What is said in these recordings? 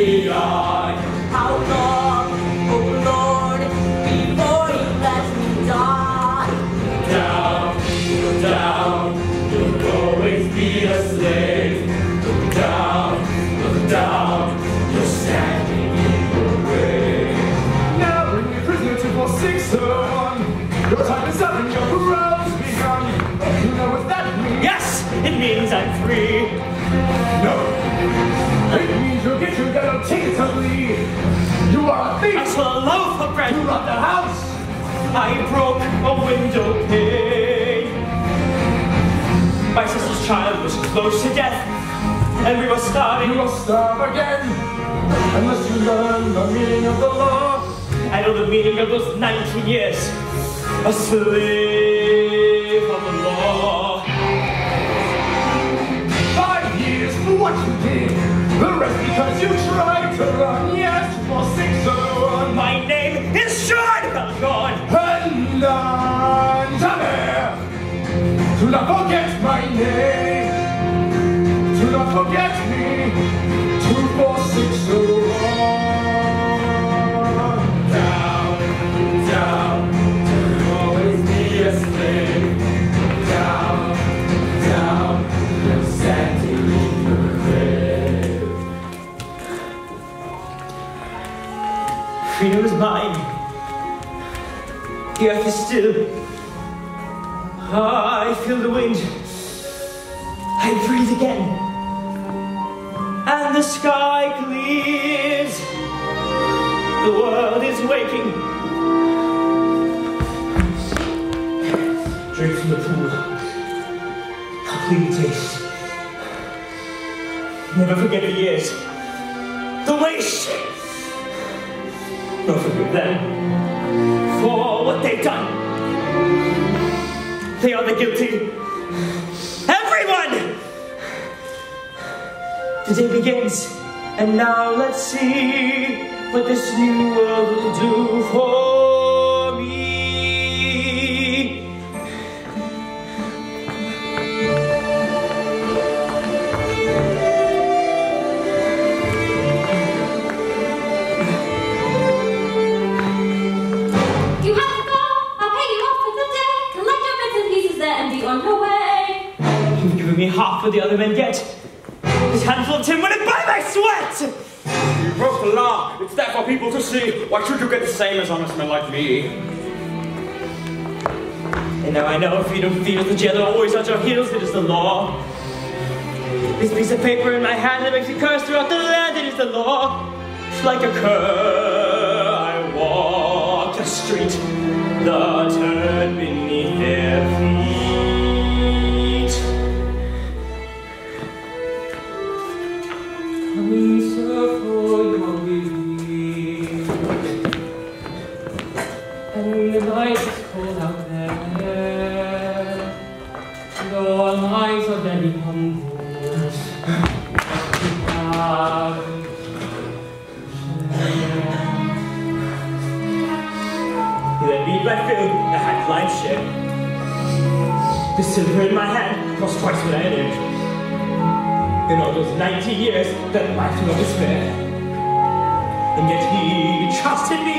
begun. How long, oh Lord, before you let me die? Down, down, you'll always be a slave. Look down, you're standing in your grave. Now bring me prisoner to 4601. Your time is up and your parole's begun. You know what that means? Yes, it means I'm free. No, it means you'll get your ghetto ticket to leave. You are a thief. I stole a loaf of bread. You robbed the house. I broke a window pane. My sister's child was close to death, and we were starving. You will starve again, unless you learn the meaning of the law. I know the meaning of those 19 years. A slave of the law. 5 years for what you did. The rest because you tried to run. Yes, for 601. My name is Sean Falcon. And I'm Tamir. Do not forget my name. Do not forget me. 24601. Down, down, you'll always be a slave. Down, down, you're standing in your grave. Freedom is mine. The earth is still. I feel the wind. I breathe again. And the sky clears. The world is waking. Drink from the pool. How clean it tastes. Never forget the years. The waste. Don't forgive them for what they've done. They are the guilty. Everyone! The day begins, and now let's see what this new world will do for me. You have to go. I'll pay you off for the day. Collect your bits and pieces there and be on your way. You've given me half what the other men get. This handful of tin wouldn't buy my sweat! You broke the law. It's there for people to see. Why should you get the same as honest men like me? And now I know freedom feels the jailer always at your heels. It is the law. This piece of paper in my hand that makes me curse throughout the land. It is the law. Like a cur, I walk the street, the turd beneath their feet. Coming so for your relief, and the night is cold out there, though our lives are very humble. Let me my fill, the hand-lined ship. The silver in my hand cost twice what I had earned. In all those 90 years, that life no despair. And yet he trusted me.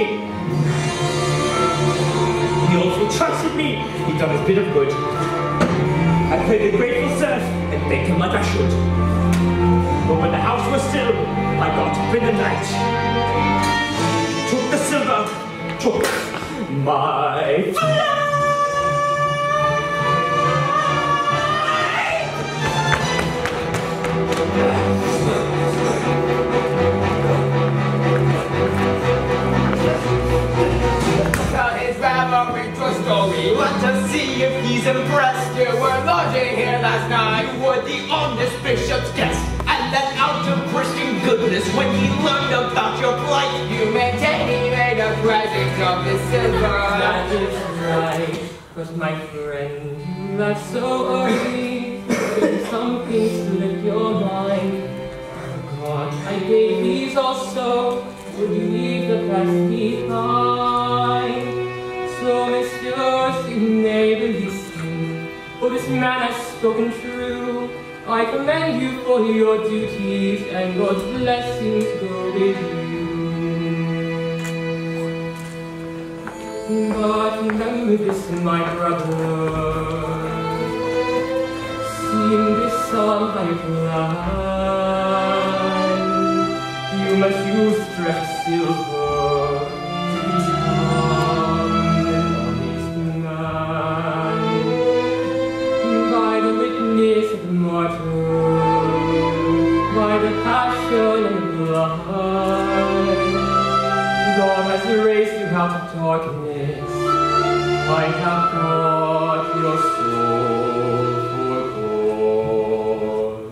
He also trusted me. He done his bit of good. I played the grateful serf and thanked him like I should. But when the house was still, I got up in the night. Took the silver, took my flight. Tell his rabbi into a story. Want to see if he's impressed. You were lodging here last night. You were the honest bishop's guest. And then out of Christian goodness, when he learned about your plight, you maintain he made a present of the silver. That is right, but my friend, you are so early. There's some things to let your mind. God, I gave these also. Would you leave the past behind? So, messieurs, you may release me, for this man has spoken true. I I commend you for your duties, and God's blessings go with you. But remember this, my brother, seeing this pipeline, you must use fresh silver to become an honest man. By the witness of the martyr, by the passion and the blood, God has erased you out of darkness. I have brought your soul for God.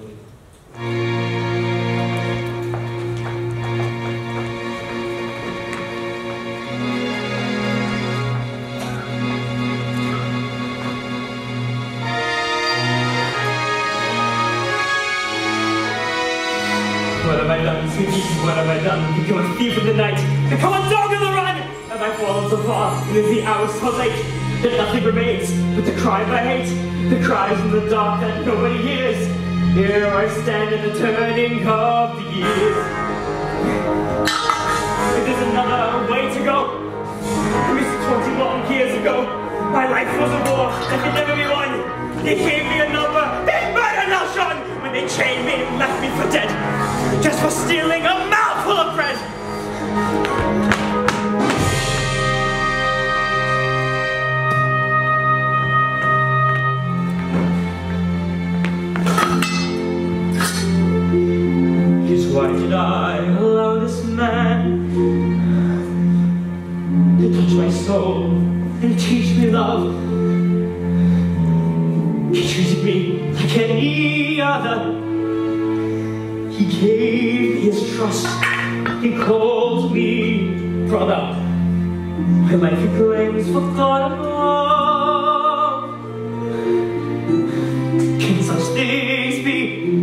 What have I done, sweet Jesus? What have I done? Become a thief of the night, become a dog of the run! Have I fallen so far, and is the hour so late, that nothing remains but the cry of my hate, the cries in the dark that nobody hears? Here I stand in the turning of the years. If there's another way to go, I missed 20 long years ago. My life was a war that could never be won. They gave me a number, they murdered Nalshon when they chained me and left me for dead, just for stealing a mouthful of bread. Just why did I allow this man to touch my soul and teach me love? He treated me like any other. He gave me his trust. He called me brother. My life he claims for God above. Can such things be?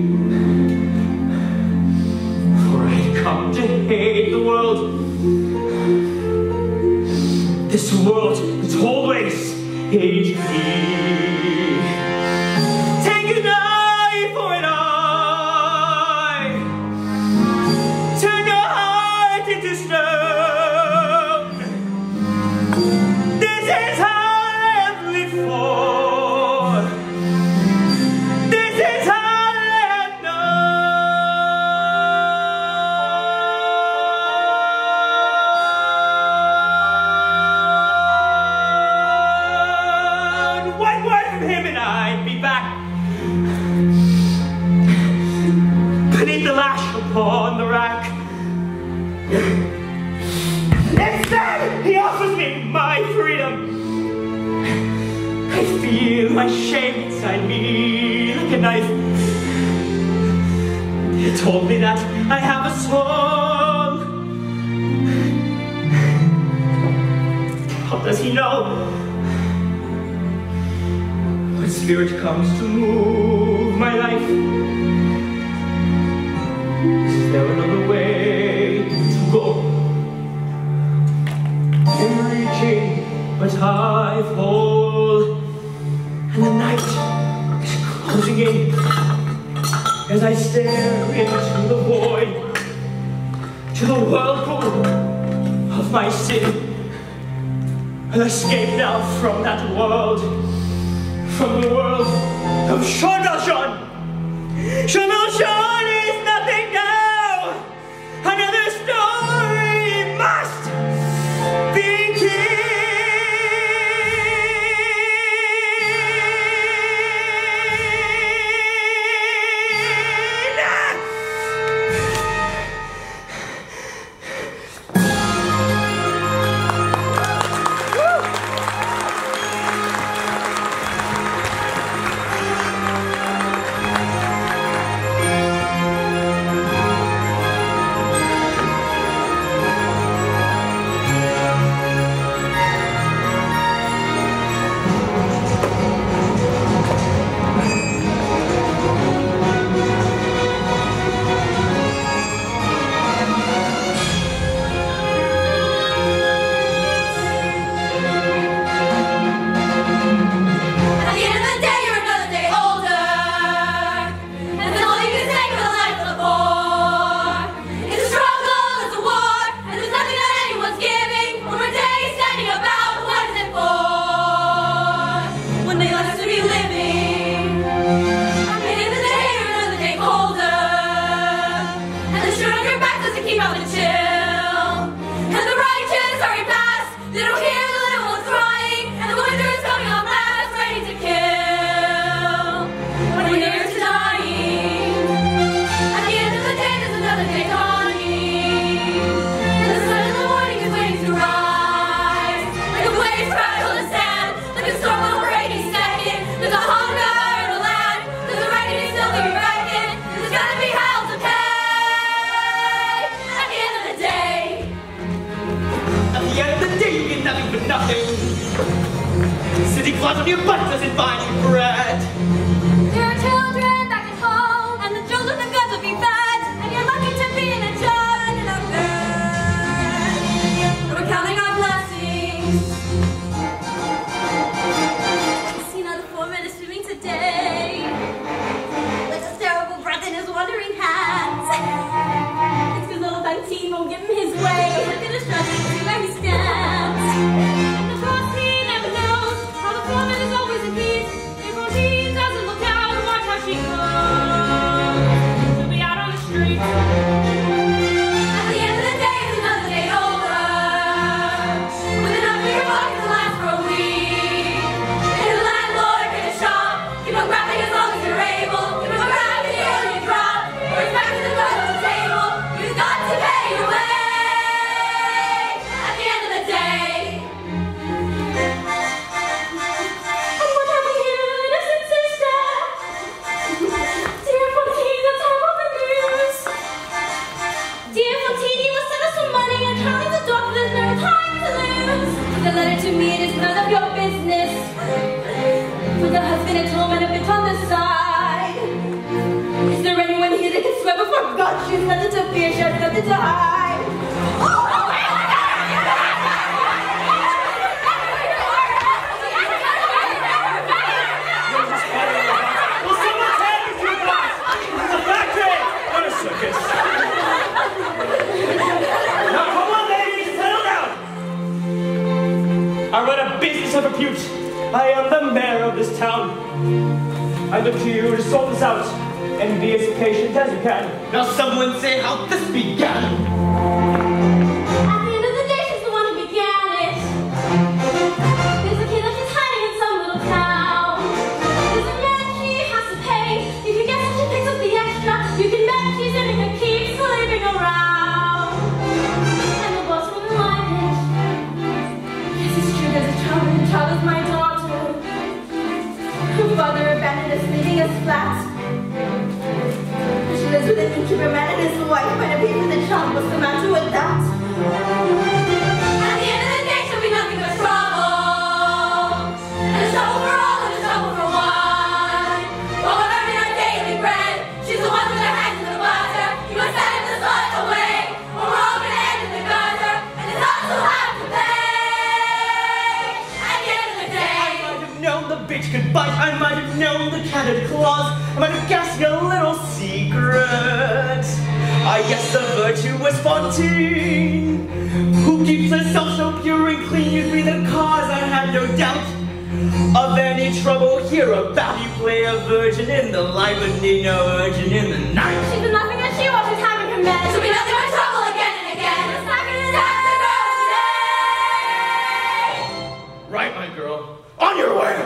For I had come to hate the world. This world that's always hated me. Take an eye for an eye. Turn your heart into stone. This is how I have lived for. This is how I have known. One word from him and I'd be back beneath the lash upon the rack. Instead, he offers me my freedom. I feel my shame inside me like a knife. He told me that I have a soul. How does he know? When spirit comes to move my life, is there another way to go? I'm reaching, but I fall, and the night is closing in as I stare into the void, to the whirlpool of my sin. I'll escape now from that world, from the world of Sean Valjean. Sean Valjean is nothing now. Another story must begin. keep out the chill. And the righteous hurry past, they don't hear the little ones crying, and the winter is coming on fast, ready to kill. When we're near to dying, at the end of the day, there's another day dawning. And the sun in the morning is waiting to rise, like a blade crash on the sand, like a storm over 80 seconds. There's a hunger in the land, there's a reckoning still to be reckoned, there's gotta be hell to pay. At the end of the day, At the end of the day, you get nothing but nothing. Sitting flat on your butt doesn't buy you bread. there are children back at home, and the children have got to be fed, and you're lucky to be in a jar in a bed. And we're counting our blessings. I've seen other 4 men are swimming today, like a terrible breath in his wandering hands. It's because old 19 won't give him his way. Look at his trust and see where he stands. The trustee never knows how the foreman is always in peace. If Rosine doesn't look down, watch how she goes. She'll be out on the street. At the end of the day, it's another day over, with enough in your pocket to last for a week. And the landlord in the shop, keep on grabbing as long as you're able. Keep on grabbing the early you drop, or it's back to the front of the table. You've got to pay your way. At the end of the day. And what have we here, innocent sister? Dear Fontine, let's have all the news. Dear Fontine, you must send us some money and Charlie's a doctor, there's no time to lose. The letter to me, it is none of your business. With a husband at home and a bit on the side. Is there anyone here that can swear before God she's nothing to fear, she has nothing to hide? Will someone take me to a box? This is a factory, not a circus. Now come on, ladies, settle down. I run a business of repute. I am the mayor of this town. I look to you to sort this out and be as patient as you can. Now someone say how this began. At the end of the day, she's the one who began it. There's a kid that she's hiding in some little town. There's a man she has to pay. You can guess that she picks up the extra. You can bet she's in and keeps sleeping around. And the boss wouldn't like it. Yes, it's true, there's a child, and the child is my daughter. Her father abandoned us, leaving us flat. She lives with an innkeeper man and his wife, but a pay for the child. What's the matter with that? At the end of the day, she'll be nothing but trouble. And a trouble for all and a trouble for one. While we're earning our daily bread, she's the one with her hands in the butter. You must send him the slot away, or we're all gonna end in the gutter, and it's us who'll have to pay. At the end of the day. I might have known the bitch could bite. I might have known the cat had claws. I might have guessed a little secret. I guess the virtuous Fontine, who keeps herself so pure and clean, you'd be the cause, I had no doubt, of any trouble hereabout. You play a virgin in the light, but need no virgin in the night. She's been nothing that she wants, she's having her meds. She'll be nothing but trouble again and again. It's not gonna attack the girls today. Right, my girl. On your way.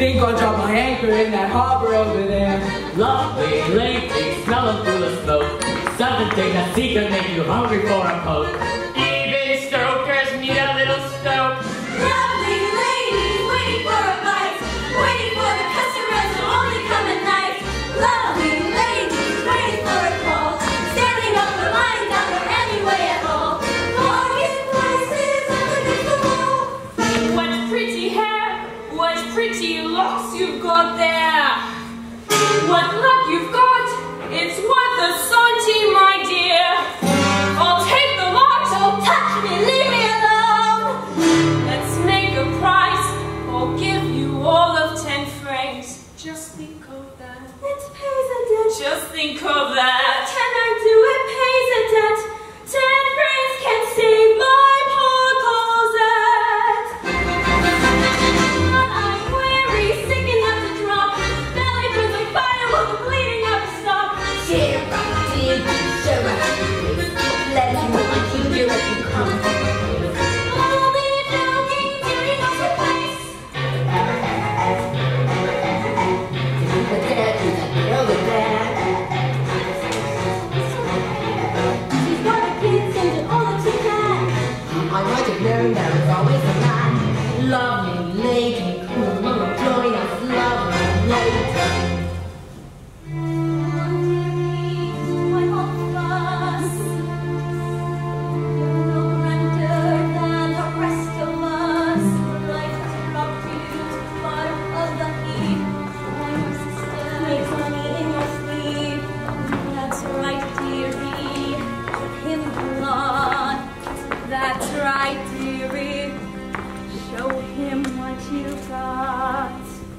think I'll drop my anchor in that harbor over there. Lovely, lately, smelling through the smoke. Something that secret make you hungry for a poke. Even stokers need a little stoke. Lovely ladies waiting for a bite, waiting for the customers to only come at night. Lovely ladies waiting for a call, standing up for lines out there anyway at all. Bargain prices underneath the wall. What pretty hair, what pretty locks you've got there. What luck you've got, it's worth a centime, my dear. I'll take the lot. Don't touch me, leave me alone. Let's make a price. I'll give you all of 10 francs. Just think of that. It pays a debt. Just think of that. Can I do it? Pays a debt. 10 francs can save my poor Cosette. But I'm weary, sick enough to drop. Belly burns like fire while the bleeding never stops. Only joking, dearie knows her place. She's got her kids and did all that she can. I might have known there was always a man. Lovely lady, cool, glorious, lovely lady. My whole fuss. You're no grander than the rest of us. Life has dropped you to the bottom of the heap. When your sister makes money in your sleep. That's right, dearie. Give him the lot. That's right, dearie. Show him what you got.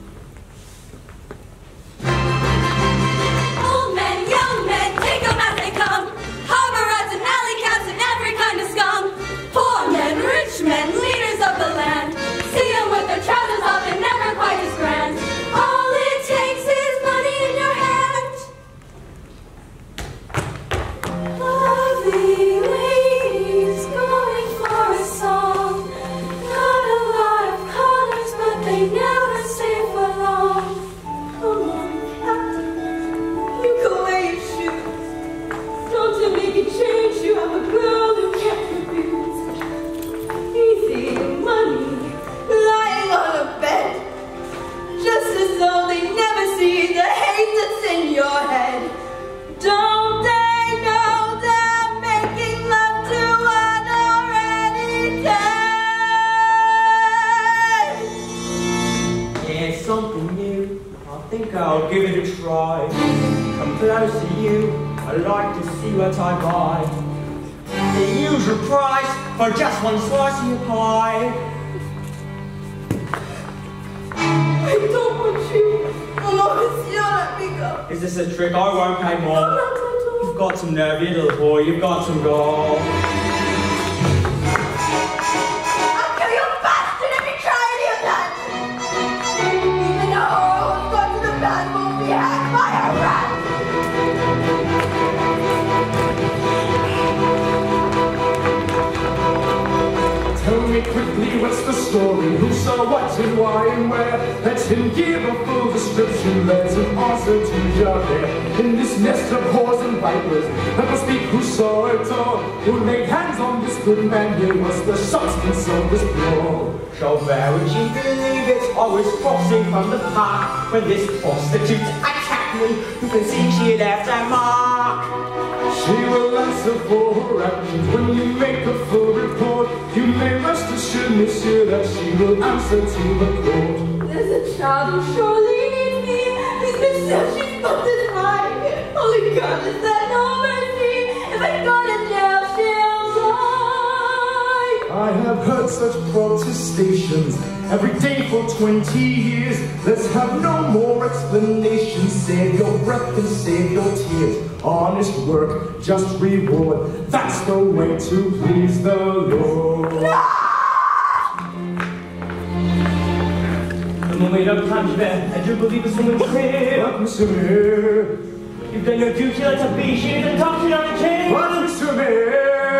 Old men, young men, take 'em as they come. Harbor rats and alley cats and every kind of scum. Poor men, rich men, leaders of the land. See 'em with their trousers off and never quite as grand. All it takes is money in your hand. Lovely ladies going for a song. Not a lot of colors, but they never stay for long. Come on, Captain, you go wear your shoes. Don't to make a change, you have a girl who can't refuse. Easy money, lying on a bed, just as though they never see the hate that's in your head. Don't they know they're making love to one already dead? Yeah, something new. I think I'll give it a try. Come close to you. I like to see what I buy. The usual price for just one slice of your pie. I don't want you. Oh, monsieur, let me go. Is this a trick? I won't pay more. You've got some nerve, you little boy. You've got some gall. I'll kill you, bastard, if you try any of that. Even a whore who's gone to the bad won't be hacked by a rat. Tell me quickly, what's the story? Who saw what and why and where? Let him give a full description. Let him answer to Javert. In this nest of whores and vipers, let us speak who saw it all. Who laid hands on this good man here? What's the substance of this brawl? Javert, would you believe it? I was crossing from the park when this prostitute attacked me. You can see she left a mark. She will answer for her actions when you make a full report. You may rest assured, monsieur, that she will answer to the court. There's a child who surely needs me. He's been searching for this night. Holy God, is there no mercy? If I go to jail, she'll die. I have heard such protestations every day for 20 years. Let's have no more explanations. Save your breath and save your tears. Honest work, just reward. That's the way to please the Lord. The moment of time, Javert, I do believe this woman's clear. What, monsieur? You've done your duty like a bee. She isn't talking on the chain. What, monsieur?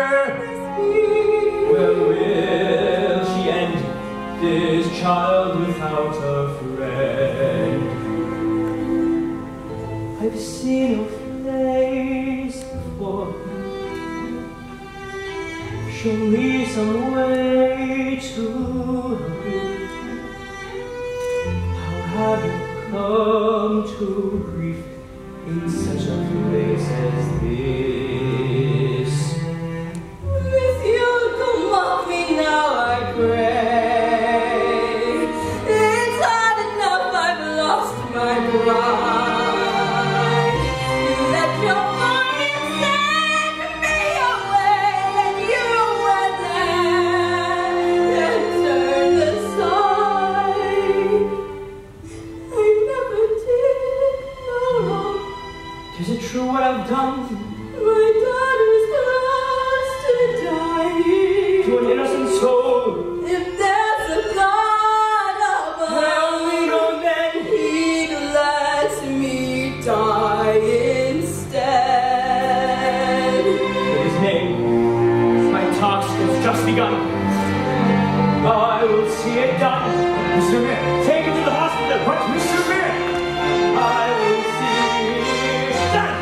Well, will she end this child without a friend? I've seen no place before. Show me some way to help you. How have you come to grief in such a place as this? With you, don't mock me now, I pray. It's hard enough I've lost my pride. You let your mind send me away, and you went there and turned aside. I never did know. Is it true what I've done My daughter's close to dying. to an innocent soul? If there's a God above, Help me, oh then. He'd let me die instead. In his name, my task has just begun. I will see it done. Mr. Mayor! Take it to the hospital. What, Mr. Mayor? I will see it done.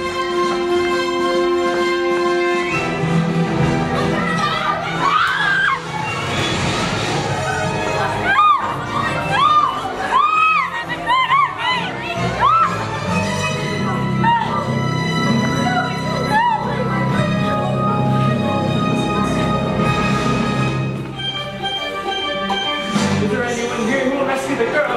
Is there anyone here who will rescue the girl?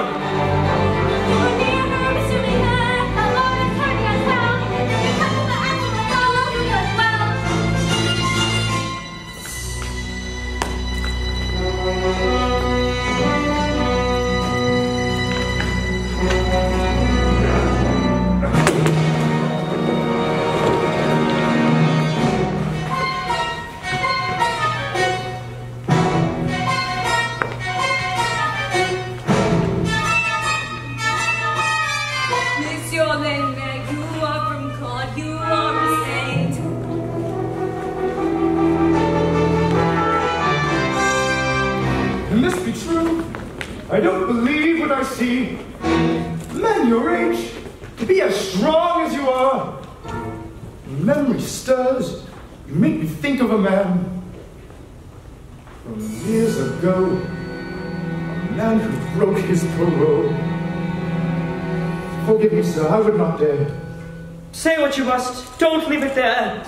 Monsieur Lengmer, you are from God, you are a saint. Can this be true? I don't believe what I see. Man your age, to be as strong as you are. Memory stirs. You make me think of a man from years ago. A man who broke his parole. Forgive me, sir, I would not dare. Say what you must. Don't leave it there.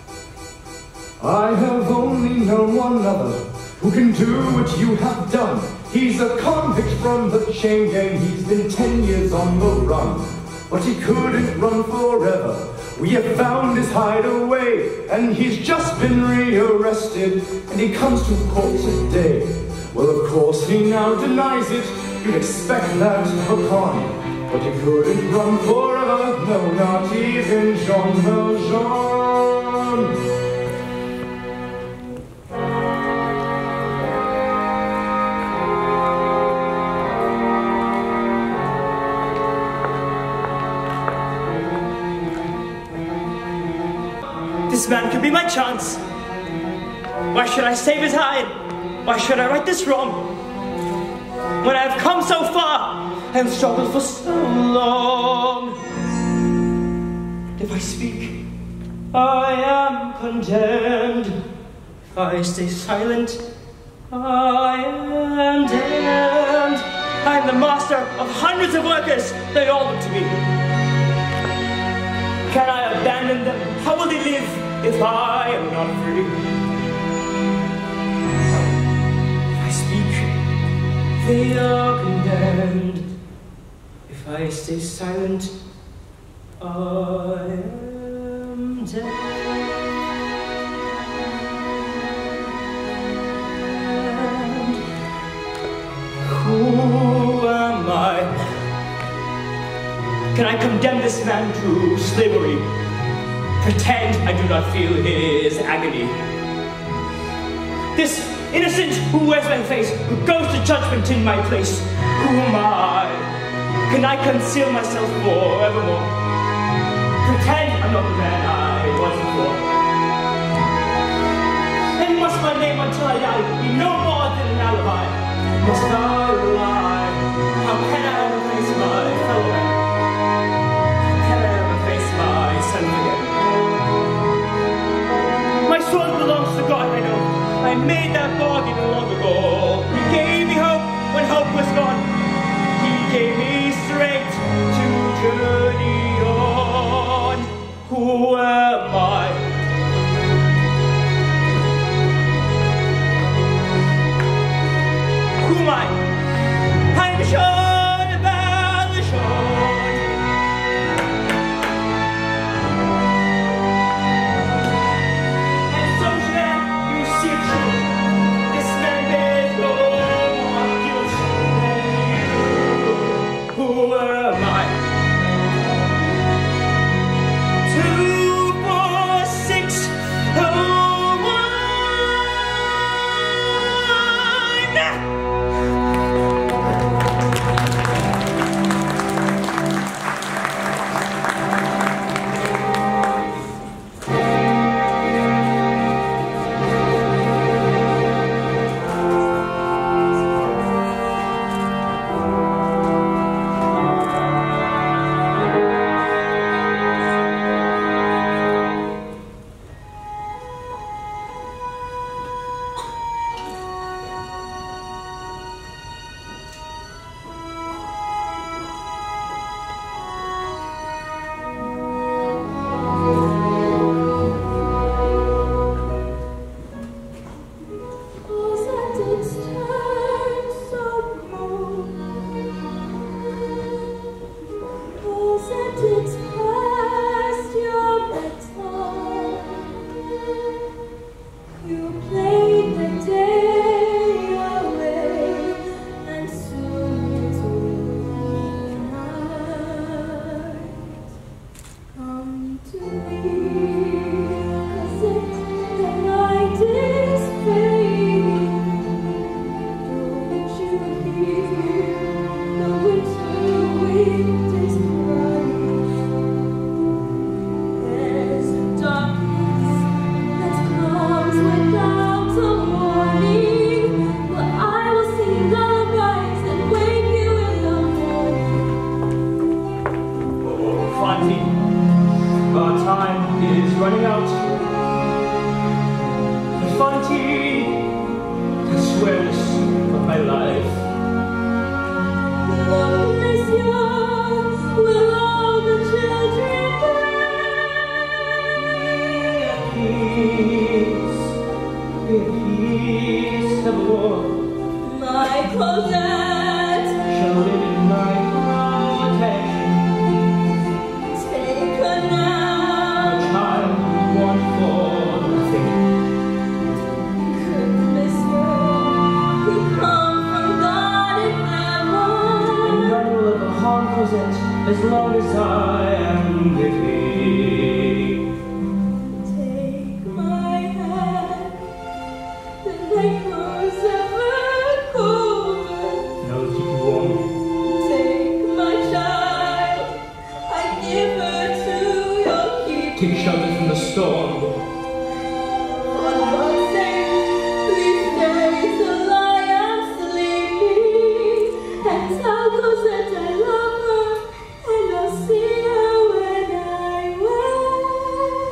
I have only known one other who can do what you have done. He's a convict from the chain gang. He's been 10 years on the run, but he couldn't run forever. We have found his hideaway, and he's just been rearrested, and he comes to court today. Well, of course, he now denies it. You'd expect that of a con. But he couldn't run forever, no, not even Jean Valjean. This man could be my chance. Why should I save his hide? Why should I right this wrong? When I have come so far and struggled for so long. If I speak, I am condemned. If I stay silent, I am damned. I am the master of hundreds of workers. They all look to me. Can I abandon them? How will they live if I am not free? If I speak, they are condemned. If I stay silent, I am damned. Who am I? Can I condemn this man to slavery? Pretend I do not feel his agony. This innocent who wears my face, who goes to judgment in my place. Who am I? Can I conceal myself forevermore? Pretend I'm not the man I was before. And must my name until I die be no more than an alibi? Must I lie? How can I replace my fellow man? How can I made that bargain long ago. He gave me hope when hope was gone. He gave me strength to journey on. Who am I? Who am I? I'm Sean about the Sean. And so shall you see it true. This man bears no more guilt than you. Who am I? 2, 4, 6, 'Cause as long as I am living. Take my hand, the night grows ever colder. Now keep you warm. Take my child, I give her to your keep. Take shelter from the storm. For God's sake, please stay till I am sleeping, and tell Cosette I love her, and I'll see her when I wake.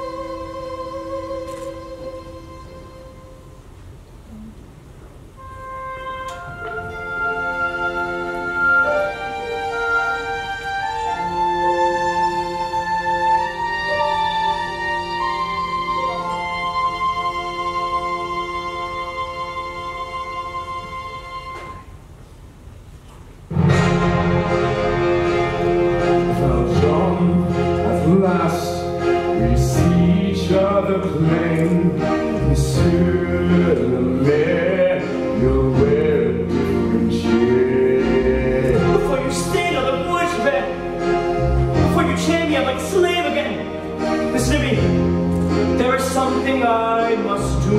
Last we see each other plain. Monsieur le maire, you'll wear a different shade. Before you stand on the woods bed, before you chain me up like a slave again, listen to me. There is something I must do.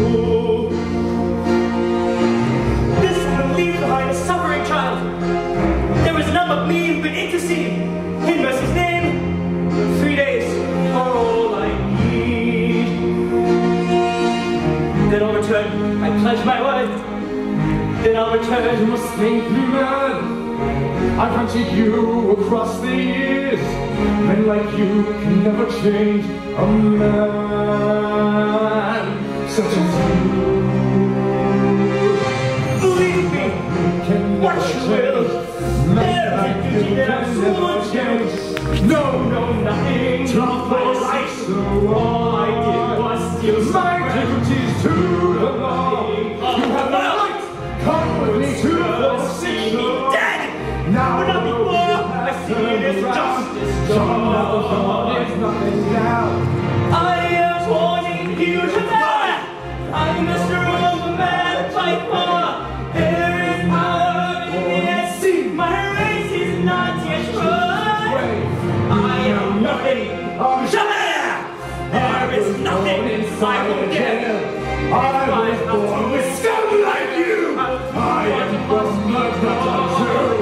This will leave behind a suffering child. There is none but me who can intercede in mercy's name. 3 days are all I need. Then I'll return. I pledge my word. Then I'll return. You must think me mad. I've hunted you across the years. Men like you can never change a man such as you. you will. Everything that I'm so much change. No, nothing. Not my life. All I did was steal my duties to the law. You have no right. Come with me to the see me dead. Now, but not before. I see it as justice. There's nothing now. I am warning you to that. I'm Mr. Mad Piper. There is power in the sea. My race is not yet run. I am nothing. There is nothing inside of me. I was born with scum like you. I am from the too.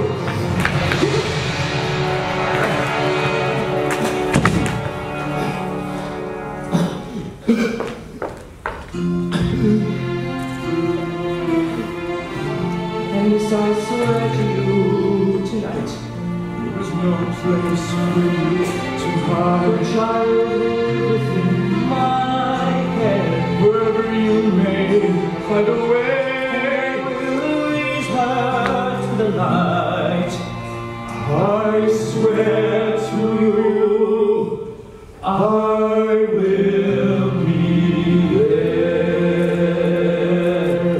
And yes, I swear to you tonight, There is no place for you to the hide. child within my head, Wherever you may find a way, will lead her to the light. I swear to you, I will be there.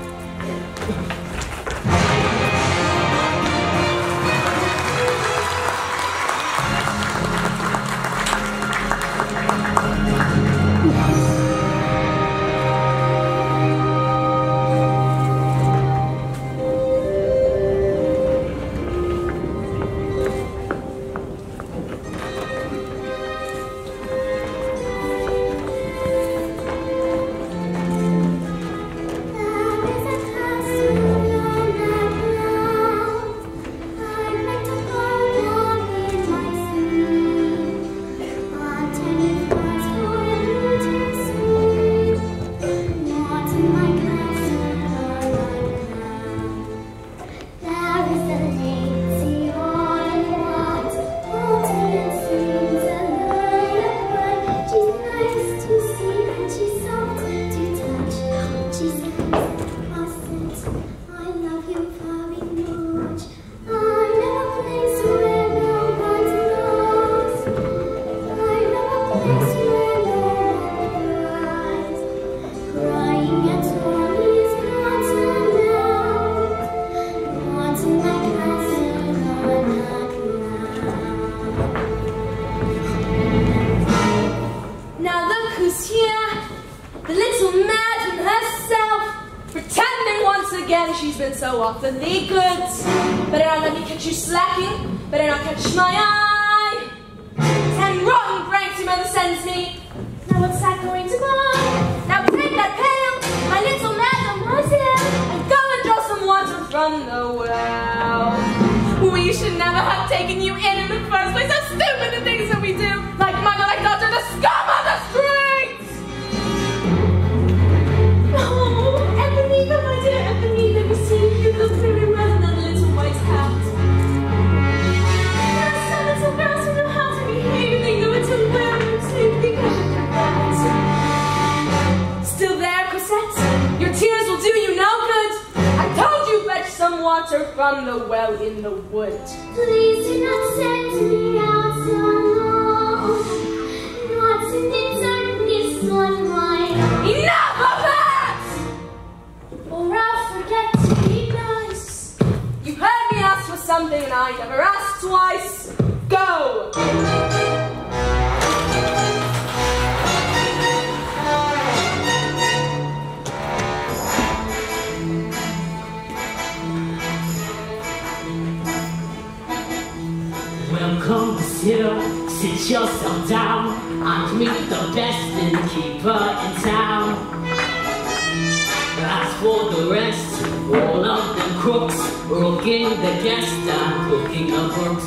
She's been so awfully good. Better not let me catch you slacking. Better not catch my eye. 10 rotten pranks your mother sends me. Now what's that going to buy? Now take that pail, my little mademoiselle, and go and draw some water from the well. We should never have taken you in the first place. How stupid the things that we do. Like mother, like daughter, the scum of the streets. Oh, Ebenezer, my dear Ebenezer, let me see you look very well in that little white hat. There are some little girls who know how to behave. They know what to wear and to because of that. Still there, Cosette? Your tears will do you no good. I told you fetch some water from the well in the wood. Please do not send me out alone. Not in the darkness on my own. Enough of that! Or I'll forget to be nice. You heard me ask for something and I never asked twice. Go! Welcome to sit yourself down and meet the best innkeeper in town. As for the rest, all of the crooks, rooking the guests and cooking the books.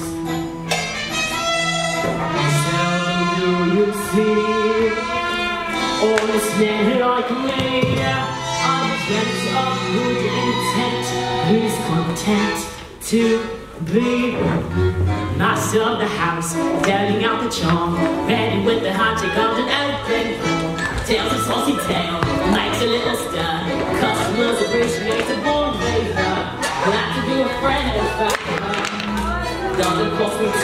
Seldom do you see honest men like me, a gent of good intent, who's content to be master of the house, telling out the charm, ready with the hot chick on an open, tells a saucy tale, makes a little stir, customers appreciate the born flavor, glad to be a friend.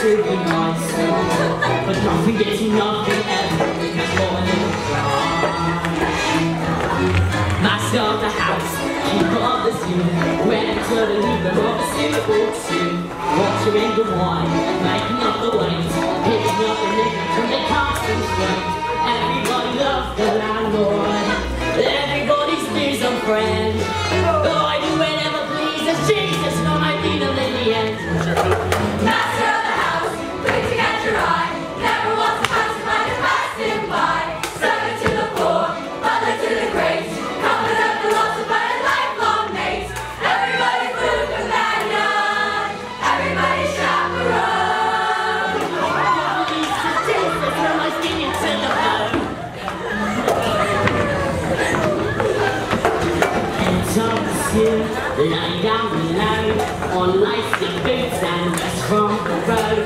to be nice, but nothing gets you nothing ever because more than a cry. Master of the house, keeper of the scene, went to the leader of the syllable tune, watering the wine, making up the waves, picking up the liquor from the constant strength. Everybody loves the landlord, everybody's news and friend. Oh, I do whatever pleases Jesus, no, I need him in the end. Master of the house, quick to catch your eye, never wants to pass him by to pass him by. Servant to the poor, butler to the great, confident philosopher and lifelong mate. Everybody food companion, everybody chaperone. Jesus, no, I sing it to the bone. Lying down below on lighting boots and rest from the road.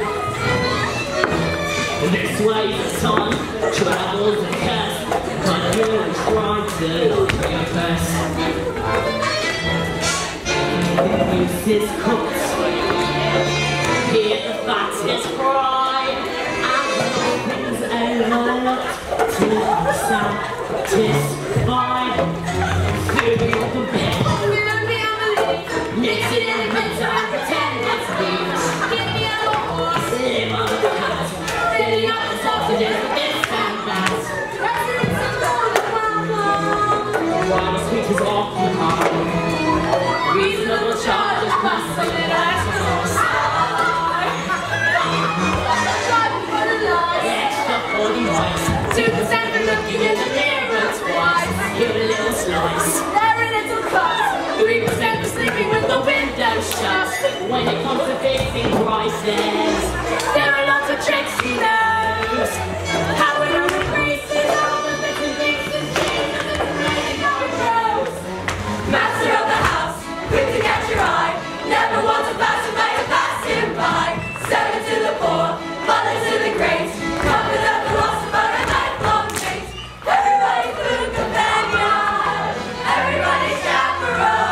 This way the sun travels a curse, but you try to reverse. The goose is cooked, hear the fat is fried, and nothing's overlooked to satisfied. Food on the bed. Mix it in the pizza and pretend it's beef. Give me a horse, live on the cat. Filling up the sausages with this and that. Residents of Golden Mama. While the sweet is off the car. Reasonable charges plus a little extra. Extra 40 miles. 2% for looking in the mirror twice. Give a little slice. There a little cut. 3% for sleeping with the windows shut. When it comes to fixing prices, there are lots of tricks he knows. How it all increases, all the bits and pieces change, and it's amazing how it grows. Master of the house, quick to catch your eye, never wants to pass him by to pass him by. Servant to the poor, butler to the great, confident philosopher and lifelong mate. Everybody food companion, everybody chaperone.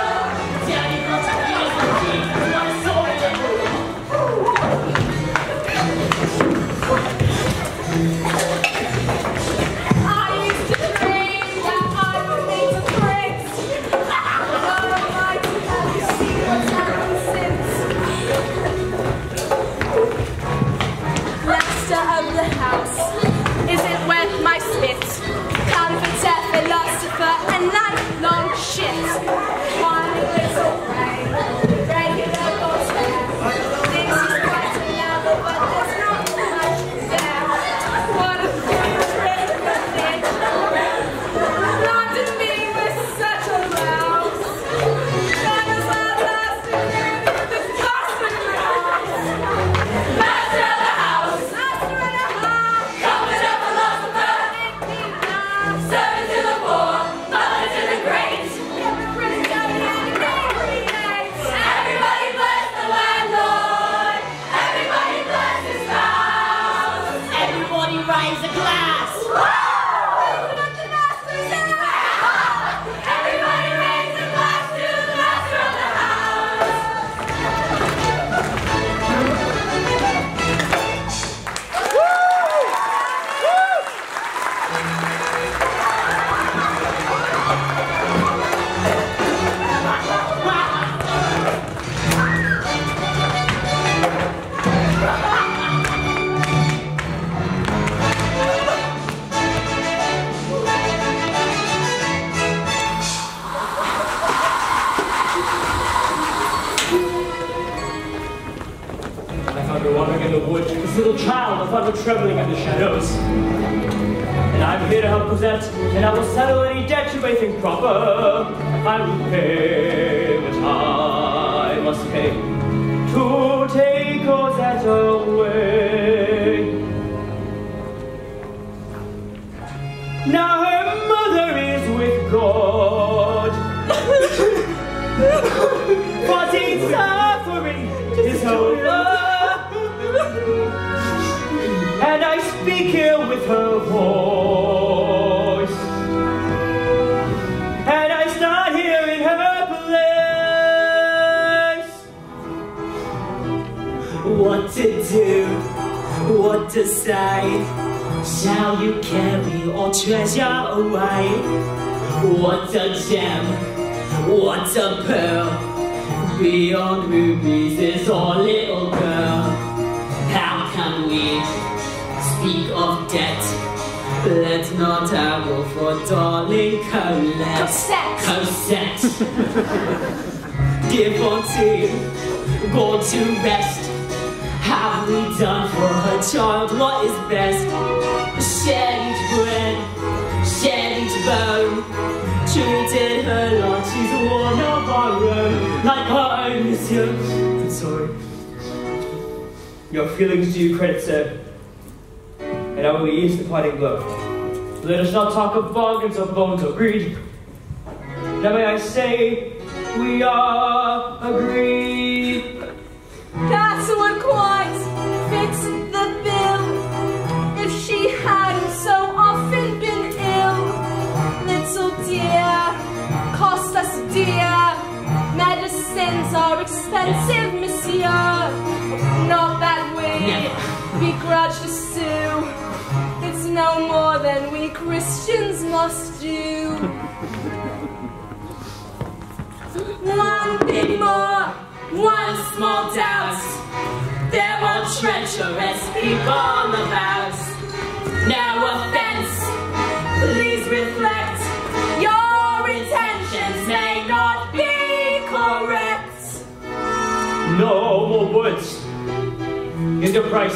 Philosopher and lifelong shit. One little brain, regular hotel. This is quite a level, but there's not much there. What a favorite thing. Not to be with such a louse. That is our last agreement with the custom house. Master of the house, Master of the house. confident philosopher, servant to the poor, butler to the great. Everybody bless the landlord, everybody bless his house. Everybody raise a glass. Everybody raise a glass to the master of the house. I found her wandering in the wood, this little child, I found her trembling in the shadows. And I'm here to help Cosette, and I will settle any debt you may think proper. I will pay what I must pay to take Cosette away. Now her mother is with God. But in suffering is over. And I speak here with her voice. And I stand here in her place. What to do decide. Shall you carry or treasure away? What a gem, what a pearl, beyond rubies is our little girl. How can we speak of debt? Let not arrow for darling Colette. Cosette. Give unto, go to rest. Have we done for her child what is best? Shared each bread, shared each bone, treated her like she's one of our own, like her own, monsieur. I'm sorry. Your feelings do you credit, sir, and I will ease the parting blow. Let us not talk of bargains or bones or greed. Now may I say, we are agreed. That would quite fit the bill if she hadn't so often been ill. Little dear, cost us dear. Medicines are expensive, monsieur. Not that we begrudge the sue. It's no more than we Christians must do. One thing more, one small doubt. There are treacherous people about. No offense, please reflect. Your intentions may not be correct. No more words. Here's your price.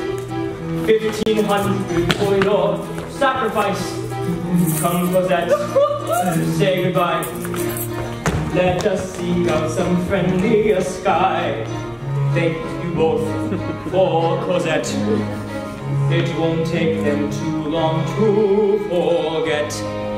1,500 for your sacrifice. Come, Cosette, say goodbye. Let us seek out some friendlier sky. Thank you both for Cosette. It won't take them too long to forget.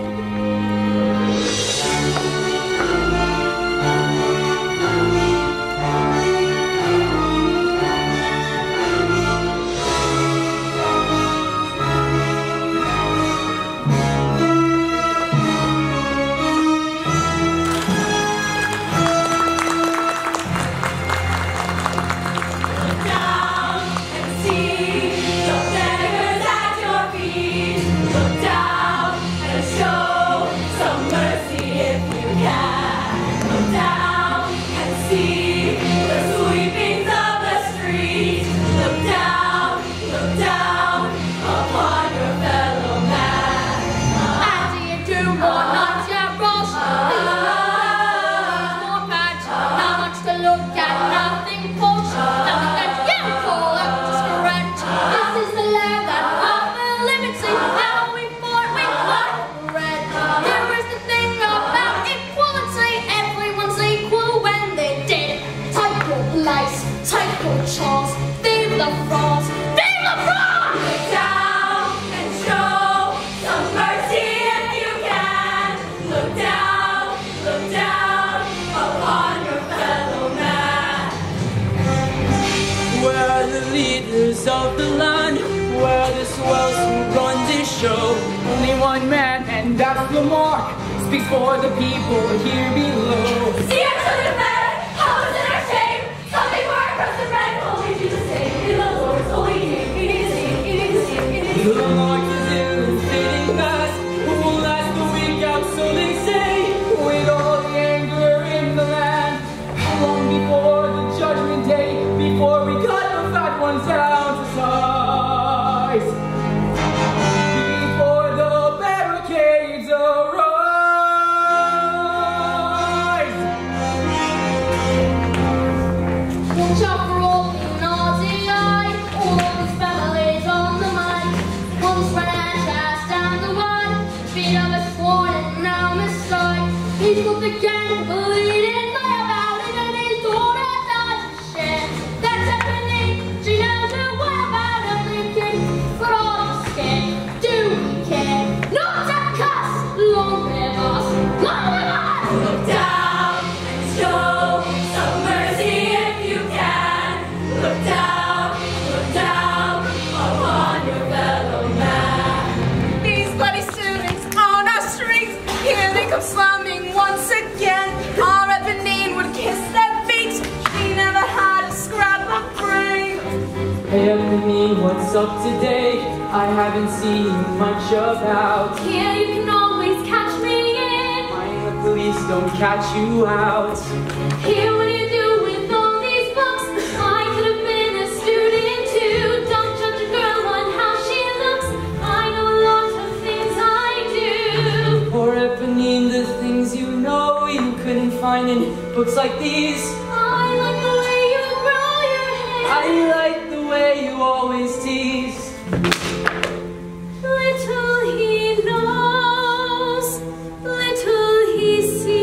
Of the land where the swells who run this show. Only one man, and that's the mark. Speak for the people here below. See our children fed, how is it our shame? Something more across the red, only Jesus' name. In the Lord's holy name, you need to see it, you need to see it, you need to see it. The Lord is ill and fitting mass, who will last the week out, so they say, with all the anger in the land. How long before the judgment day, before we cut the fat ones out? Before the barricades arise. Watch out for all the naughty eye, all of these families on the mind. Once ran and cast down the one, feet of us sworn and now misstrike. He's got the gang bleeding about it, and his daughter dies to share. That's happening, she knows her what about everything, but all the scared. Do we care? Not to cuss, long live us, long live us! Look down and show some mercy if you can. Look down upon your fellow man. These bloody students on our streets, here they come slumming once again. Our Eponine would kiss their feet, she never had a scrap of brain. Hey, Eponine, what's up today? I haven't seen you much about. Here you can always catch me in. Mind the police don't catch you out. Here, what do you do with all these books? I could have been a student too. Don't judge a girl on how she looks. I know a lot of things I do. Poor Eponine, the things you know you couldn't find in books like these. I like the way you grow your hair. I like the way you always tease. Little he knows, little he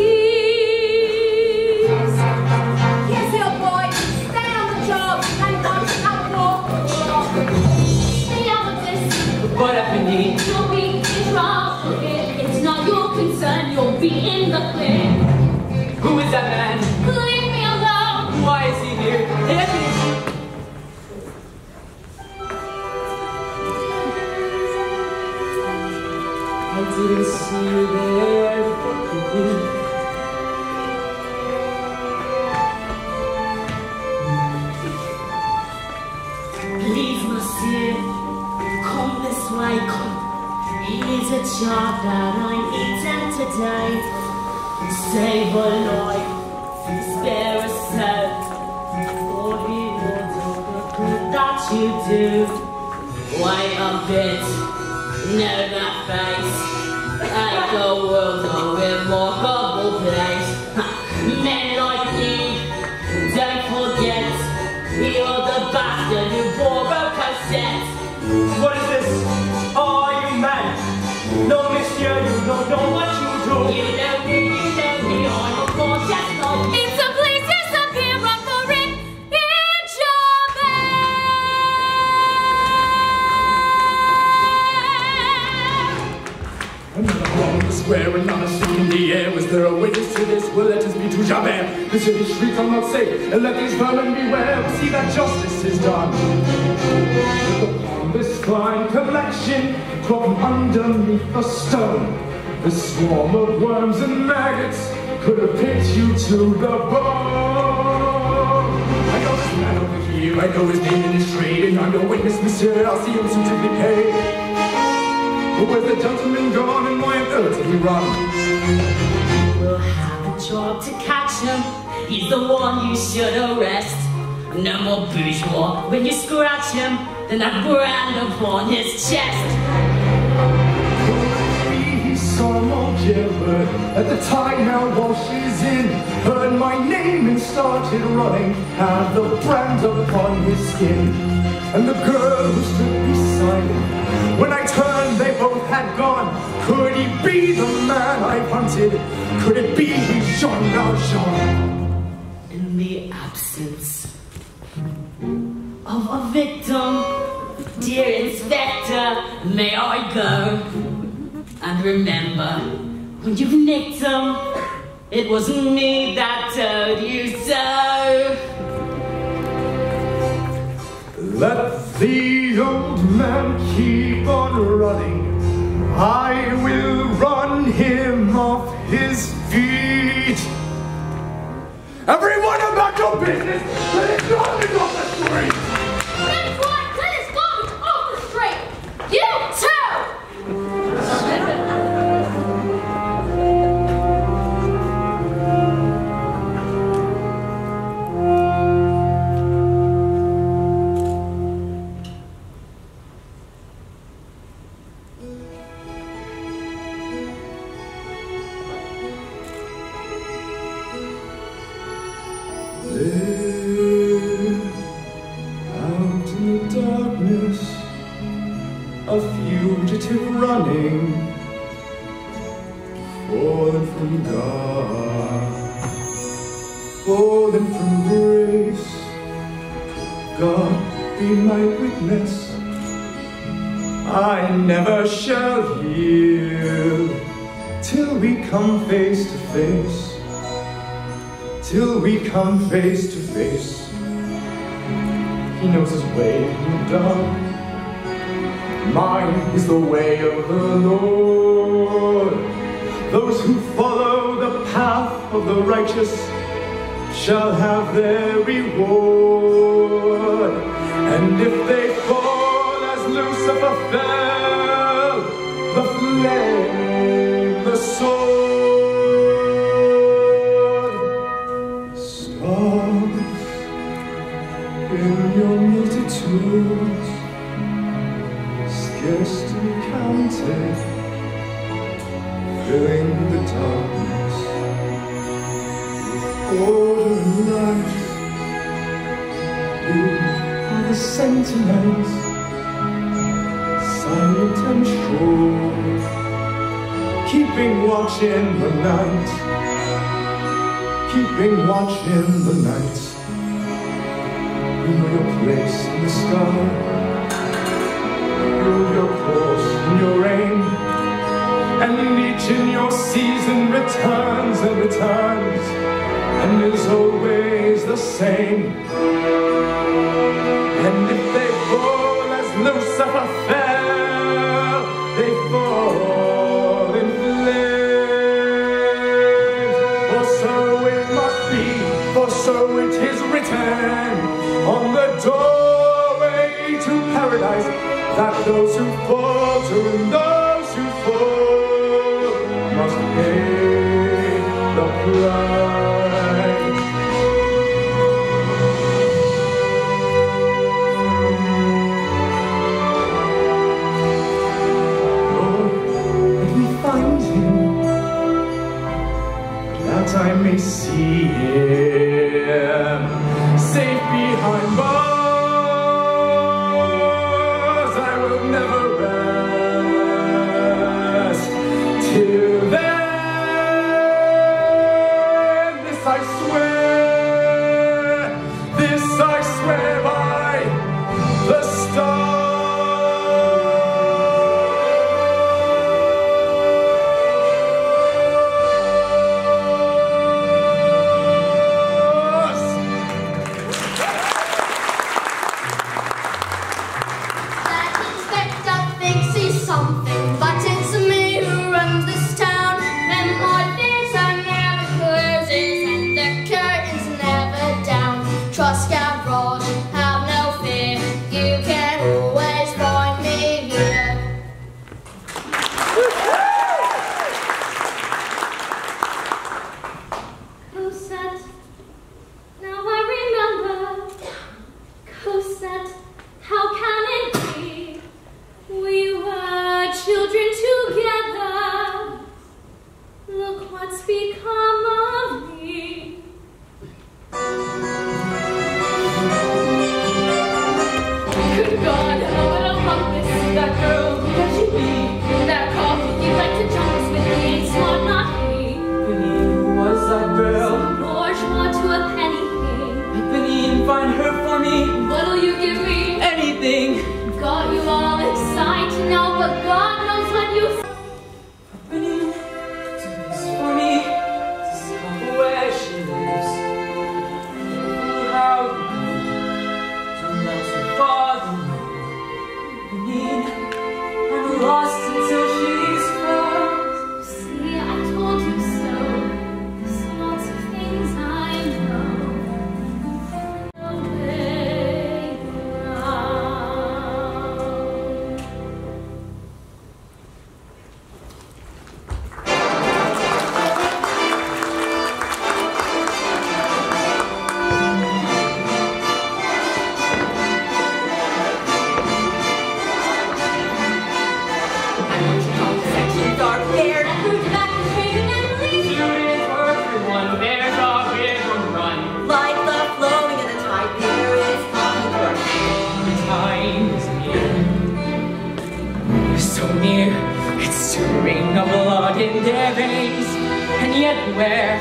sees. Yes, little boy, stay on the job and watch out for. Stay out of this. But Eponine, You'll be in trouble here. It's not your concern. You'll be in the clear. who is that man? Leave me alone. Why is he here? Hey, Eponine! I didn't see you there. Please, monsieur, come this way, come. Here's a job that I need today. Save a life, spare a soul. For reward all the good that you do. Wait a bit, know that face. Ain't the world a remarkable place? Men like me, don't forget, you're the bastard who bore a cassette. What is this? Oh, are you mad? No, monsieur, you don't know what you do. You know me, I'm a gorgeous love. It's a place disappear, run for it. It's your Another along the square, another stick in the air. Was there a witness to this? Well, let us be to Javert. The city shriek, I'm not safe, and let these vermin beware. We see that justice is done. Look upon this fine collection, from underneath a stone. The swarm of worms and maggots could have picked you to the bone. I know this man over here, I know his name and his trade, and I'm your witness, monsieur. I'll see him soon to be paid. But where's the gentleman gone, and why on earth did he run? We'll have a job to catch him. He's the one you should arrest. No more bourgeois when you scratch him than that brand upon his chest. He saw no jailbird at the time now while she's in. Heard my name and started running, had the brand upon his skin. And the girl who stood beside him, when I turned they both had gone. Could he be the man I hunted? Could it be Jean Valjean? In the absence of a victim, dear Inspector, may I go? And remember, when you've nicked him, it wasn't me that told you so. Let the old man keep on running. I will run him off his feet. Everyone about your business, let it go off the street. That's right, let us go off the street. You too. Out in the darkness, a fugitive running, fallen from God, fallen from grace. God be my witness, I never shall yield till we come face to face. Till we come face to face. He knows his way in the dark. Mine is the way of the Lord. Those who follow the path of the righteous shall have their reward. And if they fall as Lucifer fell, the flame, the sword, stars in your multitudes, scarce to be counted, filling the darkness with order and light. You are the sentinels, silent and sure, keeping watch in the night, keeping watch in the night. You know your place in the sky, you know your course and your aim, and each in your season returns and returns, and is always the same. And if they fall as Lucifer fell, they fall in flames. For so it must be, for so it is written on the doorway to paradise, that those who falter and those who fall must pay the price. Lord, let me find him, that I may see him safe behind bars. I will never rest till then. This I swear by the stars. That inspector thinks he's something, but it's me who runs this town. And my theatre never closes, and the curtain's never down. Trust Gavroche, have no fear, you can always find me here. Cosette, now I remember. Cosette, how can it be? We were children together. Look what's become of me. Good God, how would I want this? That girl, who can she be? That coffee, you'd like to jump us with me. It's not me. Who was that girl? Bourgeois to a penny king. Eponine, find her for me. What'll you give me? Anything. Got you all excited now, but God knows what you Eponine, do this for me. Discover where she lives. How you do not so far away. Eponine, I'm lost until she's found. see. I told you so. There's lots of things I know. The way around. Sections are paired. I proved it back to Craven and Lee. Student for everyone, there's a big run. Like the flowing of the tide, there is hunger. The time is near. So near, it's stirring of blood in their veins. And yet beware,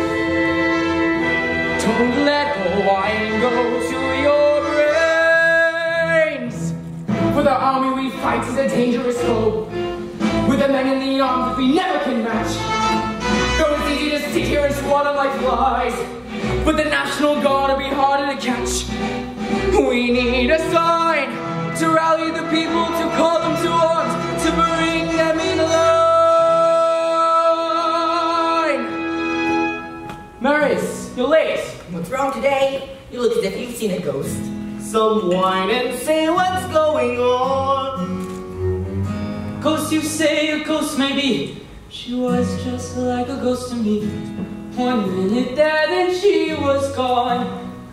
don't let the wine go to your brains. For the army we fight is a dangerous foe. With the men in the arms that we never can match. Though it's easy to sit here and swallow like flies, But the National Guard will be harder to catch. We need a sign to rally the people, to call them to arms, to bring them in line. Marius, you're late. what's wrong today? You look as if you've seen a ghost. some wine and say what's going on. Ghost, you say, a ghost maybe. She was just like a ghost to me. 1 minute there, then she was gone.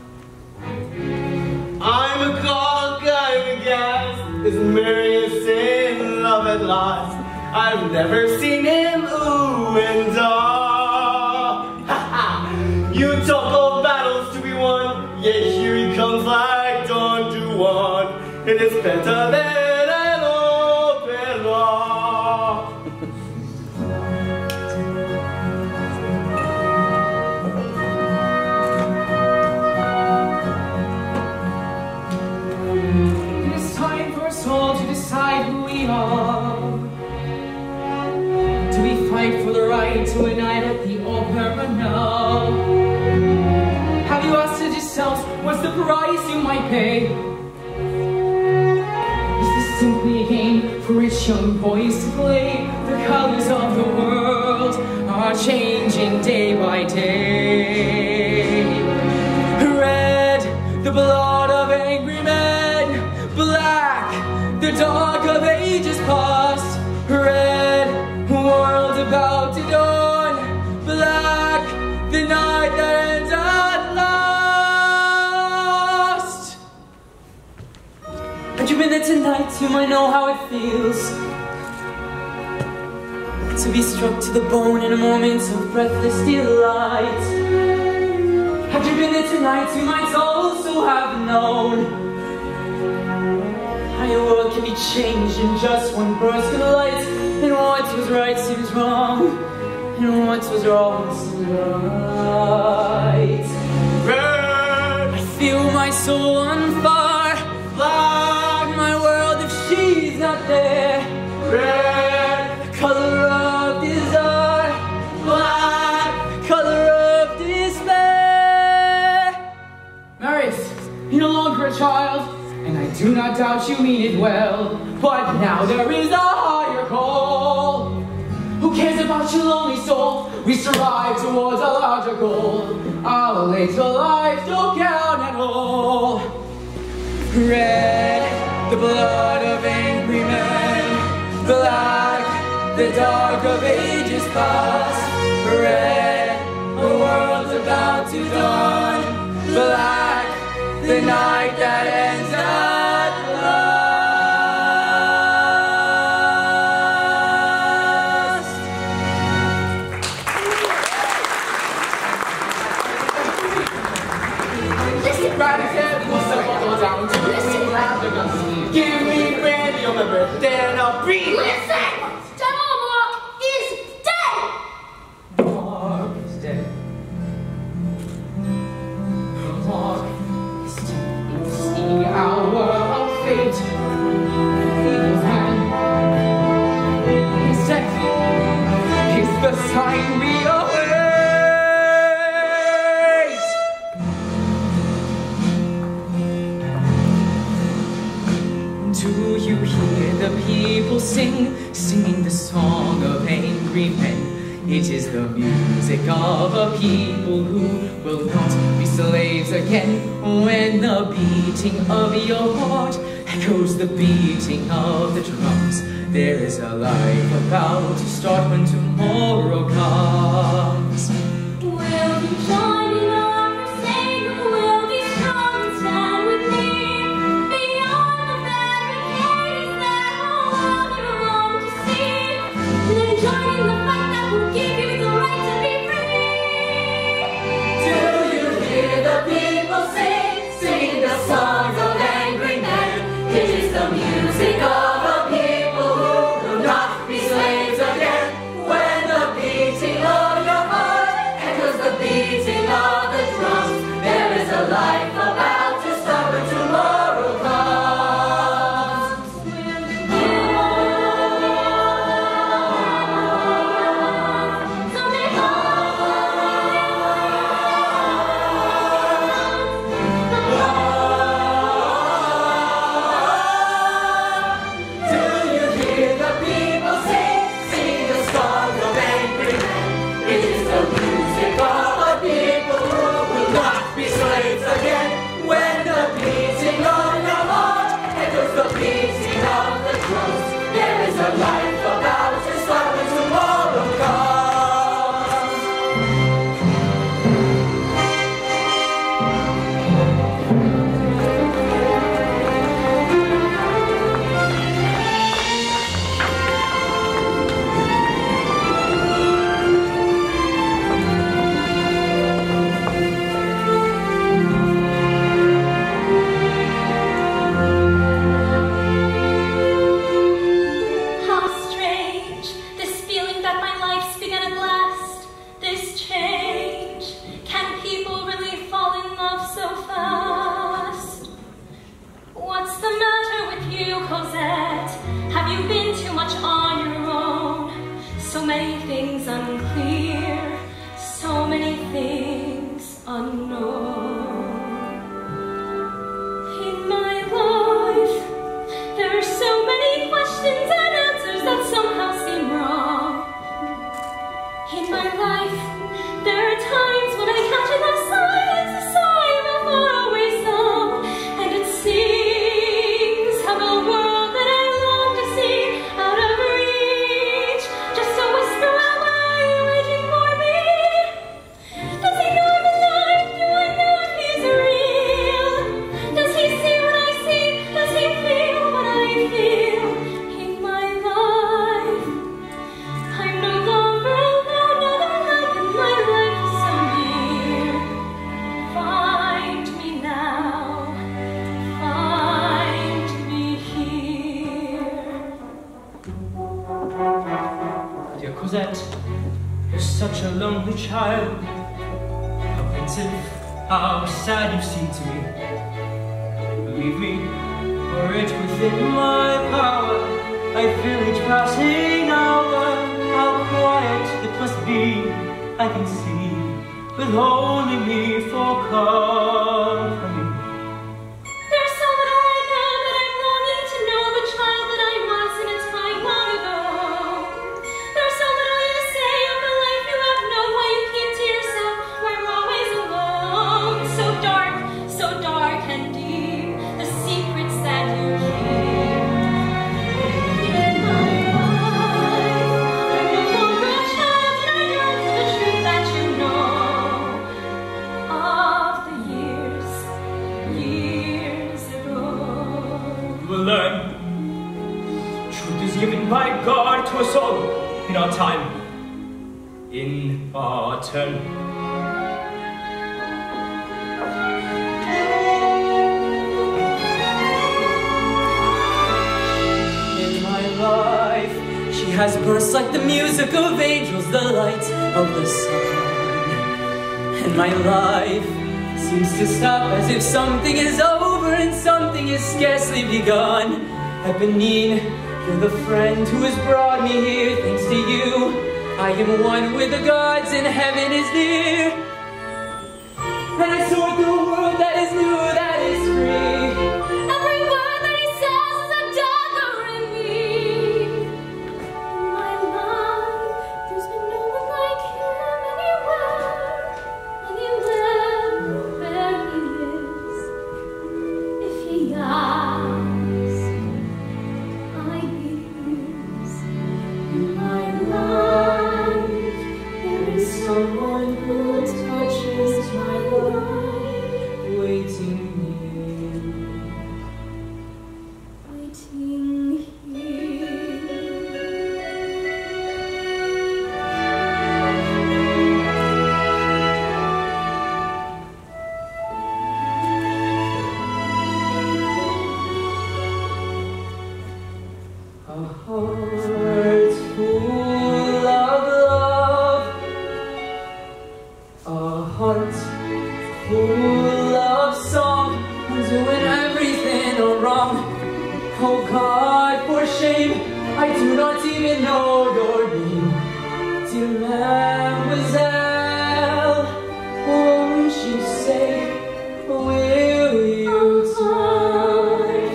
I'm a cock, I'm a gas. Is Mary in love at last? I've never seen him ooh and ah. Ha ha! You talk of battles to be won, yet here he comes like Don Juan. It is better than an opera. It is time for us all to decide who we are. Do we fight for the right to a night at the opera now? Have you asked yourself what's the price you might pay? Is this simply a game for rich young boys to play? The colors of the world are changing day by day. Red, the blood of angry men. Black, the dark of ages past. Red, world about to dawn. Black, the night that ends at last. Had you been there tonight, you might know how it feels to be struck to the bone in a moment of breathless delight. Had you been there tonight, you might also have known how your world can be changed in just one burst of light. And what was right seems wrong, and what was wrong seems right. Red, I feel my soul on fire. black, My world, if she's not there. red, The color of desire. black. The color of despair. Maris, you're no longer a child, and I do not doubt you mean it well. But now there is a higher call. Who cares about your lonely soul? We strive towards a larger goal. Our later lives don't count at all. Red, the blood of angry men. Black, the dark of ages past. Red, the world's about to dawn. Black, the night that ends at last. Give me brandy on my birthday and I'll breathe. Listen! General Mark is dead! Mark is dead. Mark is dead. It's the hour of fate. Evil's hand is death. It's the sign we await. Do you hear the people singing the song of angry men? It is the music of a people who will not be slaves again. When the beating of your heart echoes the beating of the drums, there is a life about to start when tomorrow comes. Will you join in our crusade? Will be strong and stand with me? Beyond the barricades that whole world ever longed to see. Then join in the fight that will give you the right to be free. Do you hear the people sing the songs of angry men? It is the music of a people who will not be slaves again. When the beating of lonely child. How pensive, how sad you seem to me. Believe me, were it within my power, I'd fill each passing hour. How quiet it must be, I can see, with only me for company. There's so little I know that I'm longing to know the child that I was in a time long ago. There's so little you say of the life you have known while you keep to yourself, we're always alone. So dark and deep, the secrets that you keep. In my life, I'm no longer a child and I yearn for the truth that you know of the years ago. You will learn. Truth is given by God to us all in our time, in our turn. In my life, she has burst like the music of angels, the light of the sun. And my life seems to stop as if something is over and something is scarcely begun. Eponine, you're the friend who has brought me here. Thanks to you, I am one with the gods and heaven is near. And I sought the world that is new, that is free. Every word that he says is a dagger in me. In my life, there's been no one like him anywhere where he lives. If he asks, I give. In my life, there is someone who touches my life, Waiting here. waiting here. A heart full of love, a heart full of song. I'm doing everything wrong. Oh God, for shame, I do not even know your name. Dear Mademoiselle, won't you say, will you turn?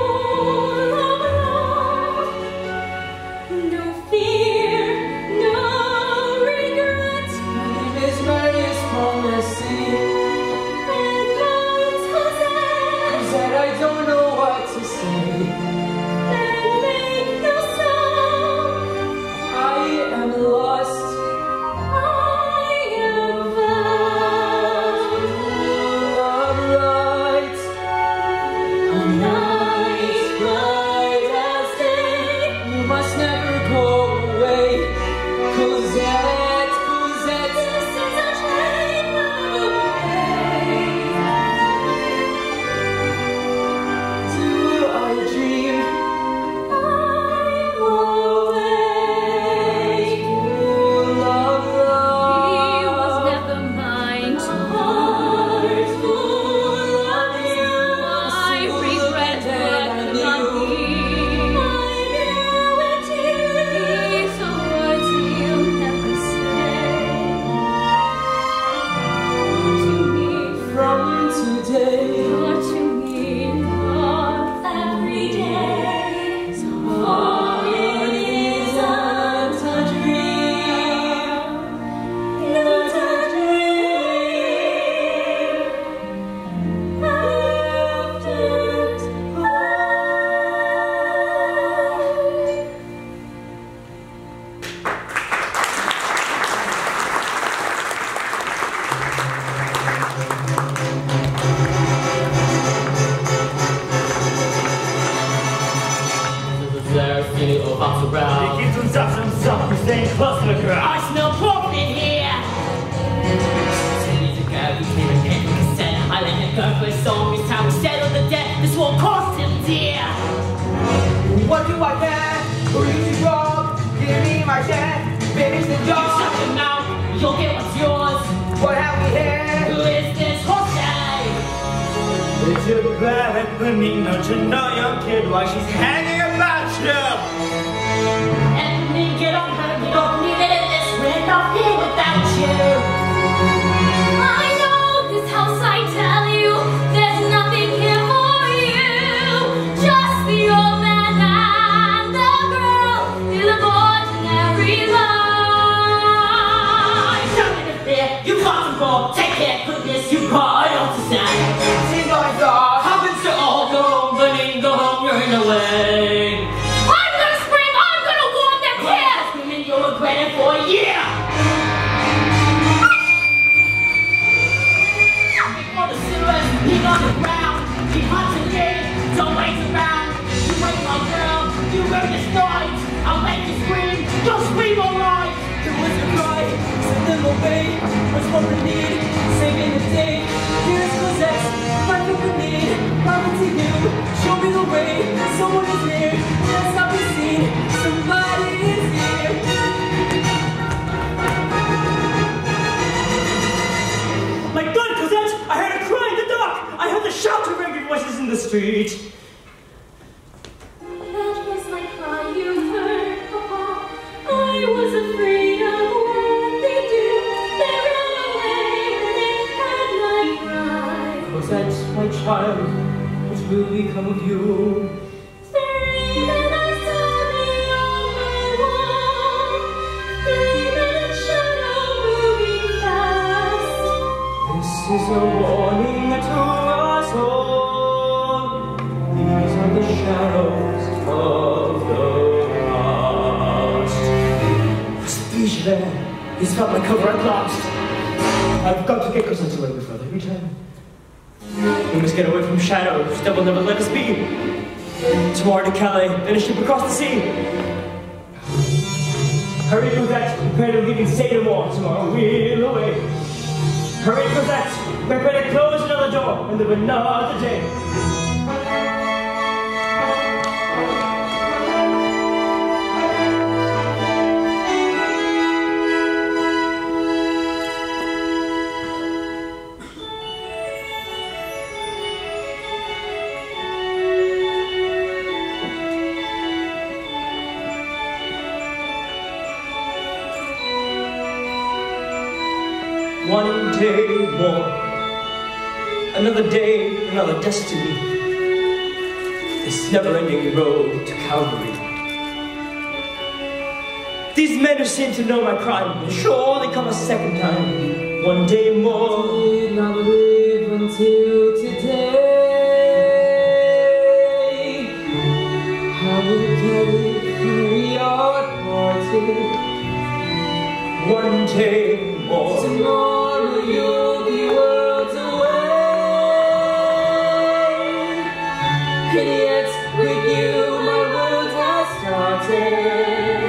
No fear, no regret, My name is Marius Palmesi. and God's Jose, Said I don't know what to say. and make no sound. I am lost. I here, what's yours? What have we here? Who is this horse guy? It's a bad Benino to know young kid why she's hanging about you. And me, get on her, you don't need it in this red off here without you. I know this house, I tell you, there's nothing here for you. Just the old man and the girl in the ordinary life. Don't interfere, you got some ball. Take care, goodness, you got it all to say. She's going to Happens to all, go home, Bunny, go home, you're in the way. I'm gonna scream, I'm gonna warn them kids! Screaming, you'll regret it for a year. Before the sewers, he's on the ground. He hunts again, don't wait around. You wait, my girl, you heard this noise. I'll make you scream, you'll scream alright. There was a cry, send them away. What's what we need, saving the day. Here's Cosette, find what we need. Property new, show me the way. Someone is near, just not be seen. Somebody is here. My God, Cosette! I heard a cry in the dark. I heard the shout of angry voices in the street. That was my cry you heard, Papa. I was afraid of what they do. They ran away when they heard my cry. Cosette, my child, what will become of you? Three men I saw beyond my wall. 3 men in shadow moving fast. This is a warning to us all. These are the shadows of the past. What's the beach there? He's got my cover at last. I've got to get Cosette away before they return. We must get away from shadows that will never let us be. Tomorrow to Calais, then a ship across the sea. Hurry, Cosette, prepare to leave and say no more. Tomorrow we'll away. Hurry, Cosette, prepare to close another door and live another day. One day more, another day, another destiny. This never-ending road to Calvary. These men who seem to know my crime will surely come a second time. One day more. Did not live until today. How will we are parted? One day more. Tomorrow you'll be worlds away. And yet with you my road has started.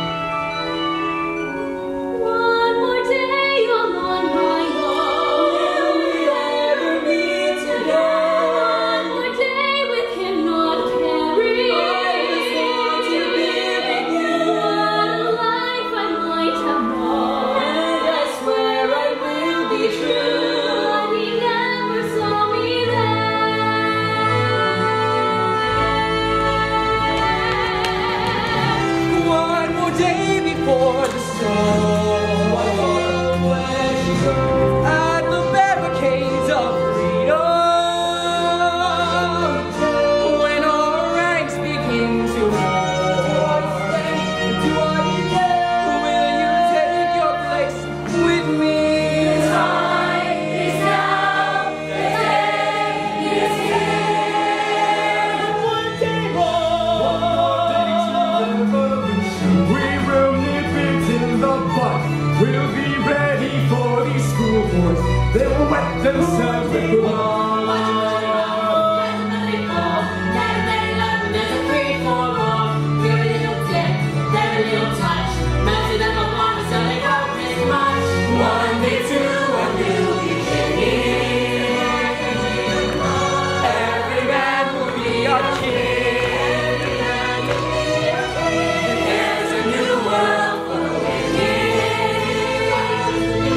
One more day on my own. Will we ever meet together? One more day with him not caring. I just want to be with you. What a life I might have known. And I swear I will be true. But he never saw me there. One more day before the storm. At the barricades of freedom. When our ranks begin to roar. Will you take your place with me? Time is now, the day is here. One day more. We will nip it in the bud. We'll be ready for these school boys. They will wet themselves with blood. Every man will be our king. There's a new world for the wicked.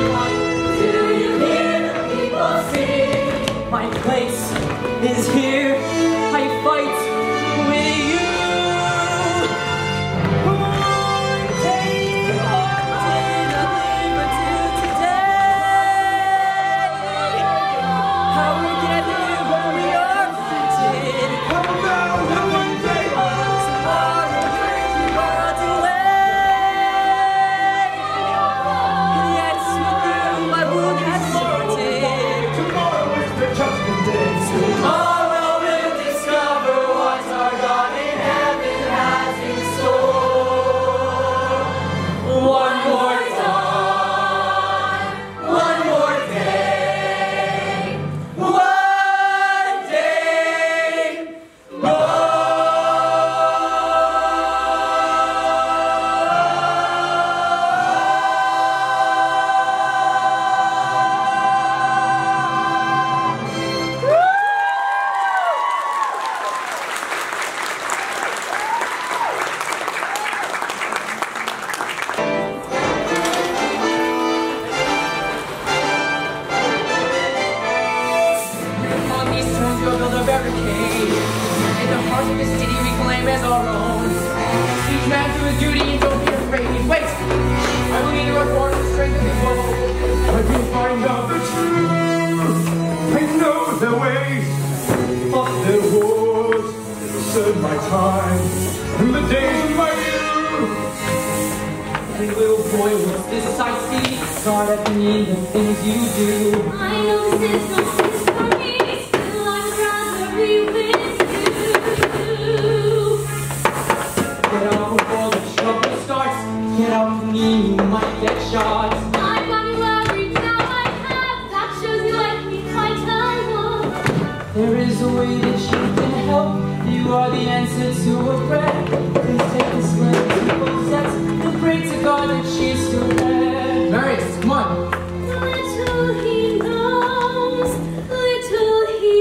parts of the city we claim as our own. Each man to his duty and don't be afraid. Wait! I will need to report the strength of the foe. I will find out the truth. I know their ways, of their wars. Serve my time in the days of my youth. And little boy, what's this I see? God, I mean the things you do. I know this is not this for me, still I'd rather be with you. Get out before the trouble starts. Get out from me, you might get shot. I've got you worried, now I have. That shows you like me quite a lot. There is a way that you can help. You are the answer to a prayer. Please take this letter to possess. We'll pray to God that she's still there. Marius, come on. Little he knows, little he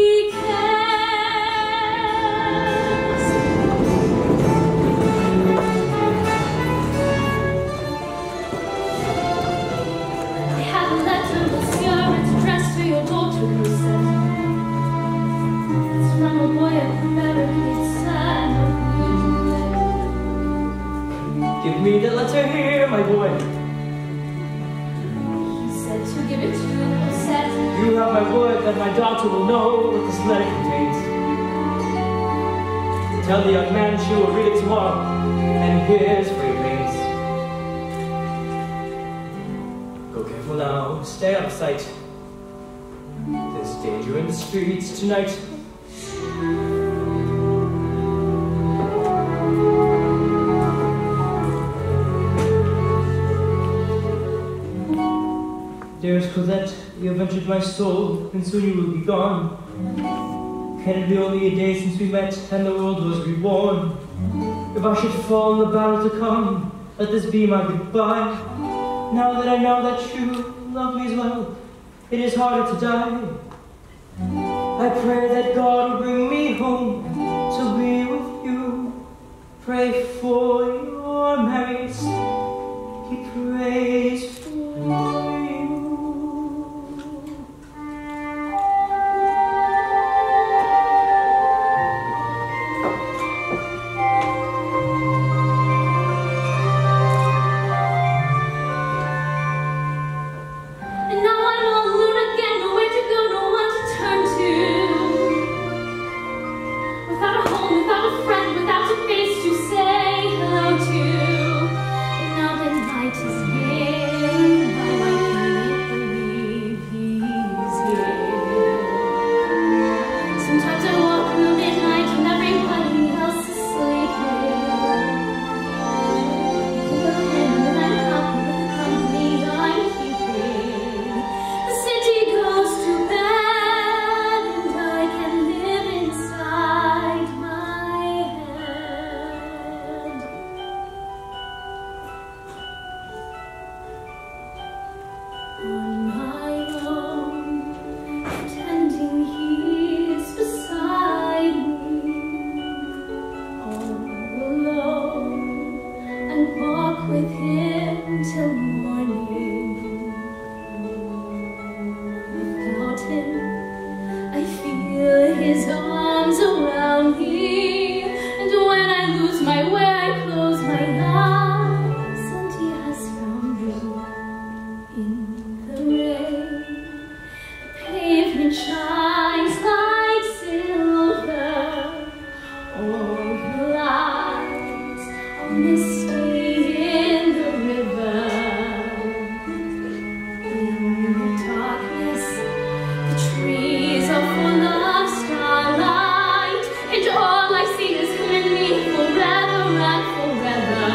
cares. I have a letter, monsieur, it's addressed to your daughter, who said, it's from a boy at the barricade, sad of Give me the letter here, my boy. He said to give it to Cosette. You have my word that my daughter will know what this letter contains. Tell the young man she will read it tomorrow, and here's free things. Go careful now, stay out of sight. There's danger in the streets tonight. Dearest Cosette, you have entered my soul, and soon you will be gone. Can it be only a day since we met, and the world was reborn? If I should fall in the battle to come, let this be my goodbye. Now that I know that you love me as well, it is harder to die. I pray that God will bring me home to be with you. Pray for your merits, He prays for you. And now I'm all alone again, nowhere to go, no one to turn to. Without a home, without a friend, without a face to say hello to. And now the night is gay, how I can make believe he's here. Sometimes I walk in the midnight when everybody else is sleeping. Think of him and I'm happy with the company I'm keeping. The city goes to bed and I can live inside my head. On my own, pretending he's beside me, all alone, and walk with him till morning. Without him, I feel his arms around me, and when I lose my way, I close my eyes, and he has found me in the rain. The pavement shines like silver, all the lights are misty in the river. In the darkness, the trees are full of starlight, and all I see is him and me forever and forever.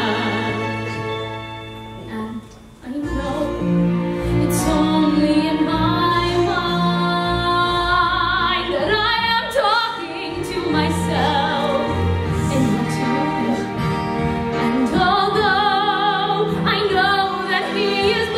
And I know it's only in my mind that I am talking to myself and not to him. And although I know that he is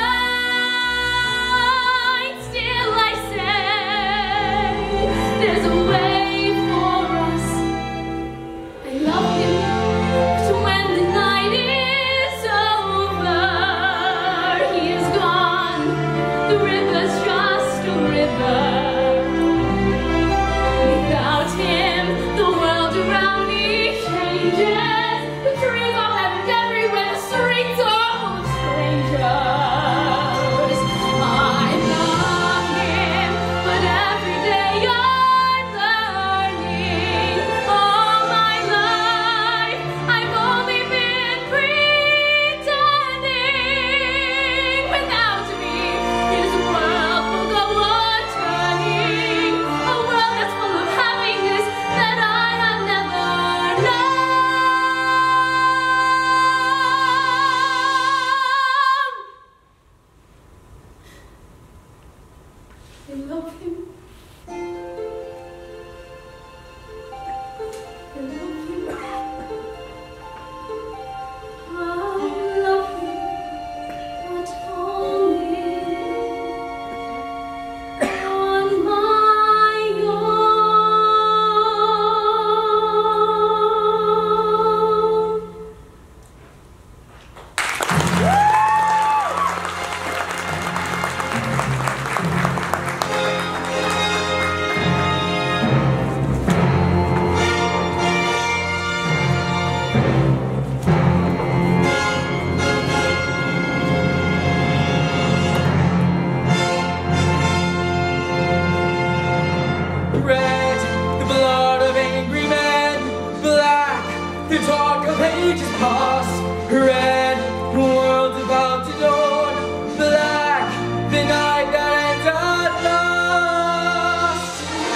blind, still I say there's a way for us. I love him, but when the night is over, he is gone. The river's just a river. Without him, the world around I love him. I love him. I love him, but only on my own. Red, the blood of angry men. Black, the dark of ages past. Red, the world's about to dawn. Black, the night that ends at last.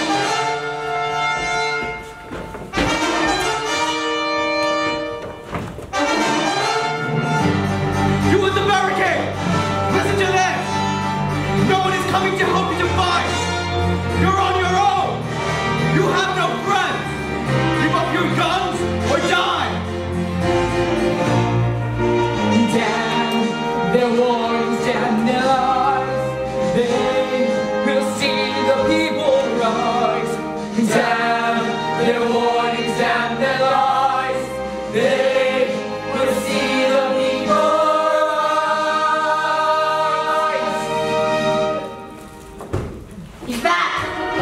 You want the barricade! Listen to this! No one is coming to help you to fight! You're on your own! You have no friends! Give up your guns or die! Damn their warnings, damn their lies. They will see the people rise. Damn their warnings, damn their lies. They will see the people rise. He's back!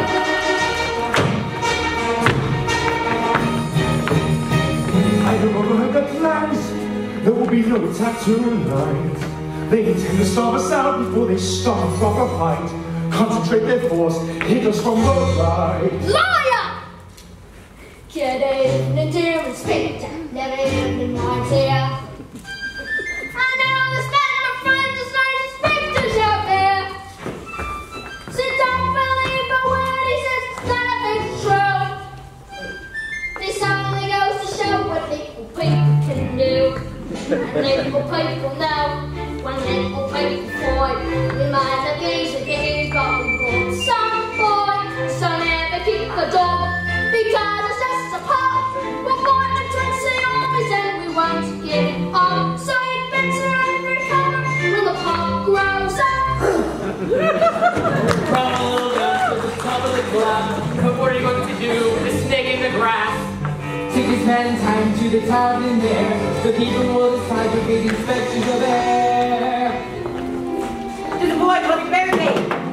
I have overheard the plans. There will be no attack tonight. They intend to starve us out before they start a proper fight. Concentrate their force, hit us from the right. Liar! Good evening, dear Inspector. Never evening, my dear. I know this man, my friend, is like inspectors out there. So don't believe a word he says, nothing's true. This only goes to show what little people can do. And little people know when little people fight. We might not gaze at games, but we got some boy. So never keep a dog, because it's just a pop. We'll fight and twist the armies and we won't give up. So you'd better recover when the pop grows up. Crawl down to the top of the glass. But what are you going to do with the snake in the grass? Take this man time to the tavern there. The people will decide what big inspections are there. There's a boy coming, bury me!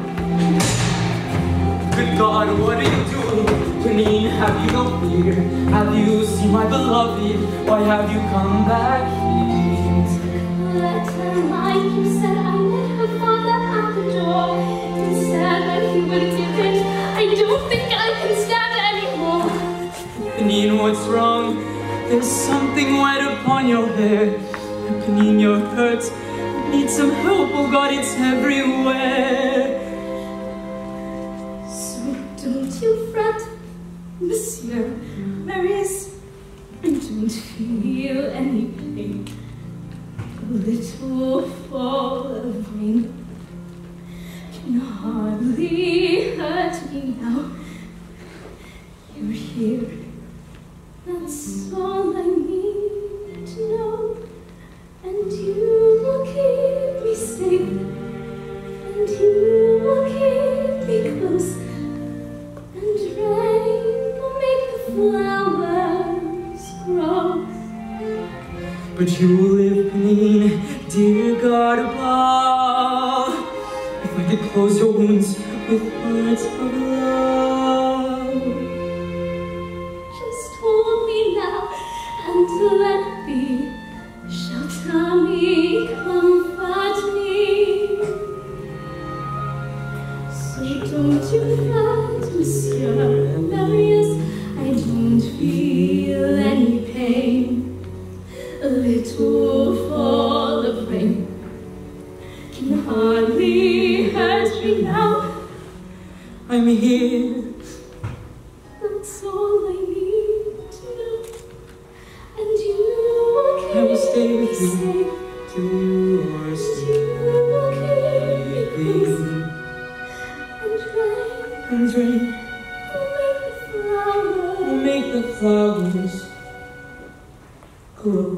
Good God, what are you doing? Janine, have you no fear? Have you seen my beloved? Why have you come back here? Letter like you said, I met her father at the door. He said that he would give it. I don't think I can stand it anymore. Janine, what's wrong? There's something wet upon your hair. Janine, you're hurt. Need some help, oh God, it's everywhere. So don't you fret, Monsieur Marius. Don't feel any pain. A little fall of rain can hardly hurt me now. You're here. That's all I need to know. And you will keep me safe. And you will keep me close. And rain will make the flowers grow. But you live, Janine, dear God above. If I could close your wounds with words of love. Just hold me now and let me shelter me, comfort me. So don't you fret, Monsieur Marius. I don't feel any pain. A little fall of rain can hardly hurt me now. I'm here. That's all I need to know. And you will keep I will stay with me you safe. till you are And you will keep me close. sleeping. And When it's raining, we'll make the flowers grow.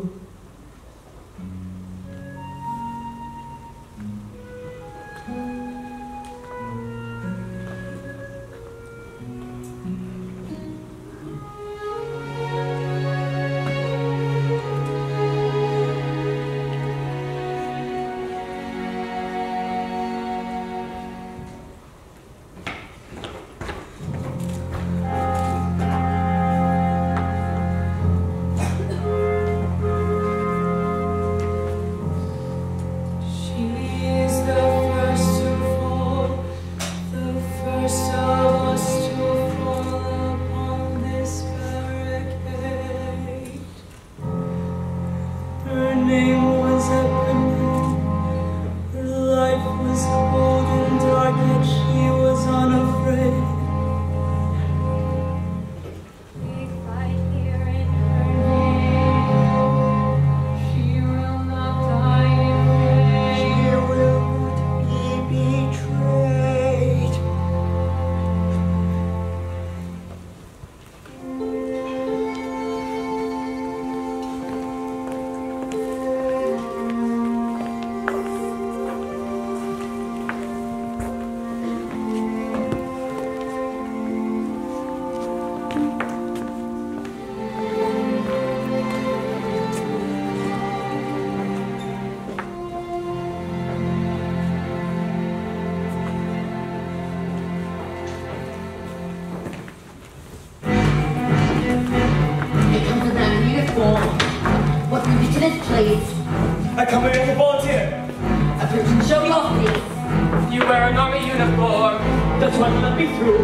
I come here as a volunteer. Show me off, please. You wear an army uniform. That's why you let me through.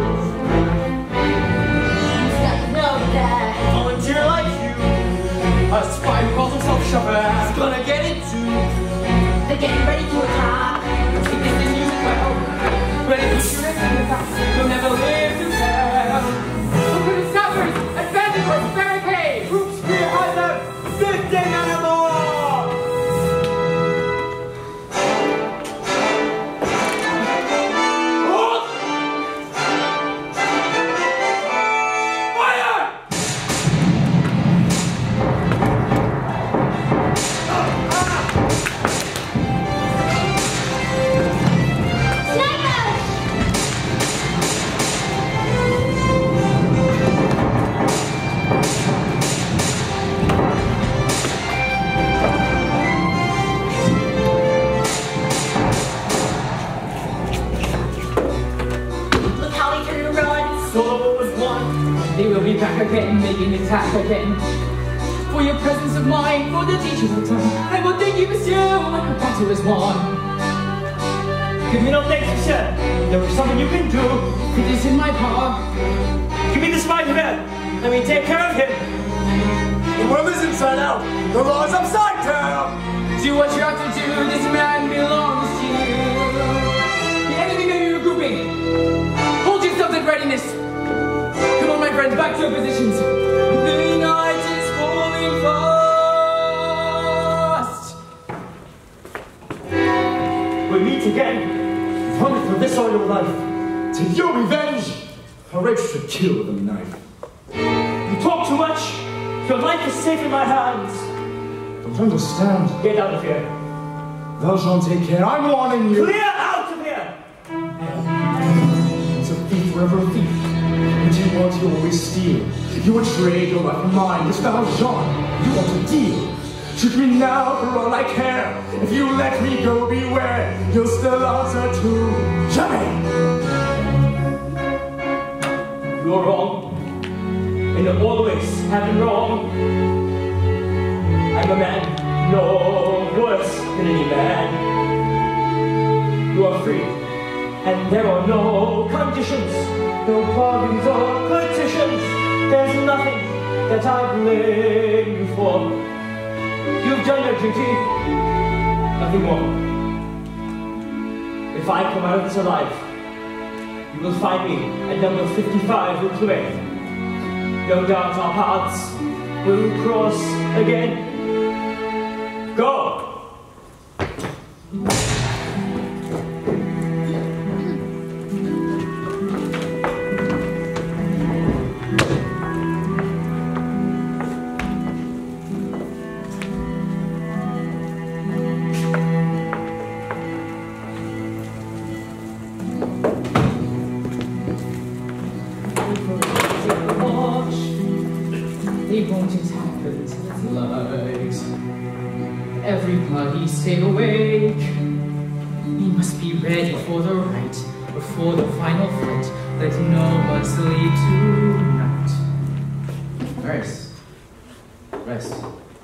You've got to know that. Volunteer like you. A spy who calls himself Shabazz. Gonna get it too. They're getting ready to attack. Take this in you well. Ready to shoot us in the back. You'll never live to tell. Look at the sappers! Advance towards the barricade! Troops behind them. 15 animals. They will be back again, making attack again. For your presence of mind, for the teachers of time, I will thank you, monsieur, when the battle is won. Give me no thanks, monsieur. There is something you can do. It is in my power. Give me the spy man. Let me take care of him. The world is inside out. The law is upside down. Do what you have to do. This man belongs to you. The enemy may be regrouping. Hold yourselves in readiness. Come on, my friends, back to your positions. The night is falling fast. We meet again. Run for this all your life. Take your revenge. Courage to kill with a knife. You talk too much. Your life is safe in my hands. Don't understand. Get out of here. Valjean, take care. I'm warning you. Clear out of here. It's a thief forever a thief. What you want, you always steal. You would trade your life for mine. It's Valjean. You want to deal. Shoot me now for all I care. If you let me go, beware. You'll still answer to jamais. You're wrong. And you always have been wrong. I'm a man, no worse than any man. You are free, and there are no conditions, no bargains or petitions. There's nothing that I blame you for. You've done your duty, nothing more. If I come out of this alive, you will find me at number 55 Rue Clouet. No doubt our paths will cross again. Go! just happened to flight. Everybody stay awake. We must be ready for the right, before the final fight. Let no one sleep tonight. Rest. Rest.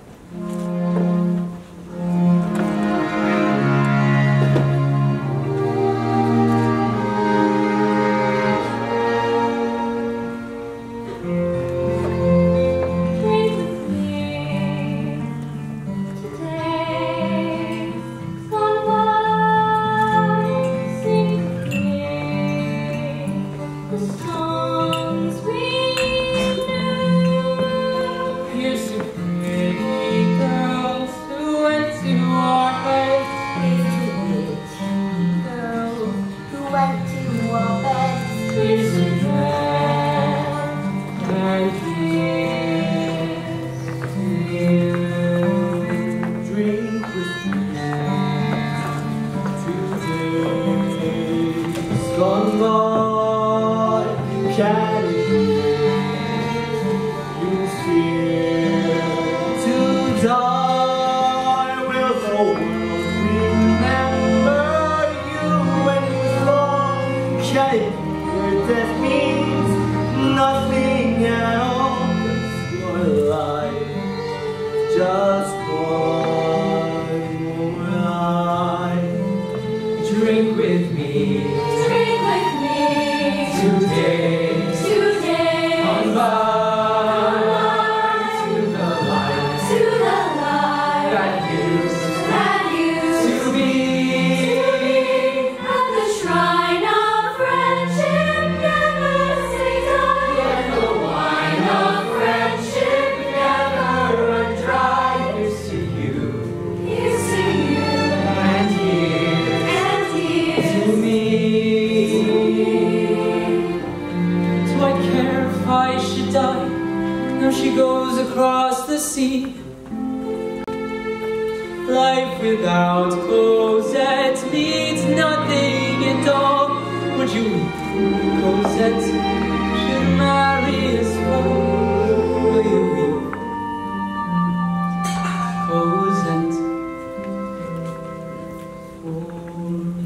She goes across the sea. Life without Cosette means nothing at all. Would you weep? Cosette should marry as well. Will you weep? Cosette for me.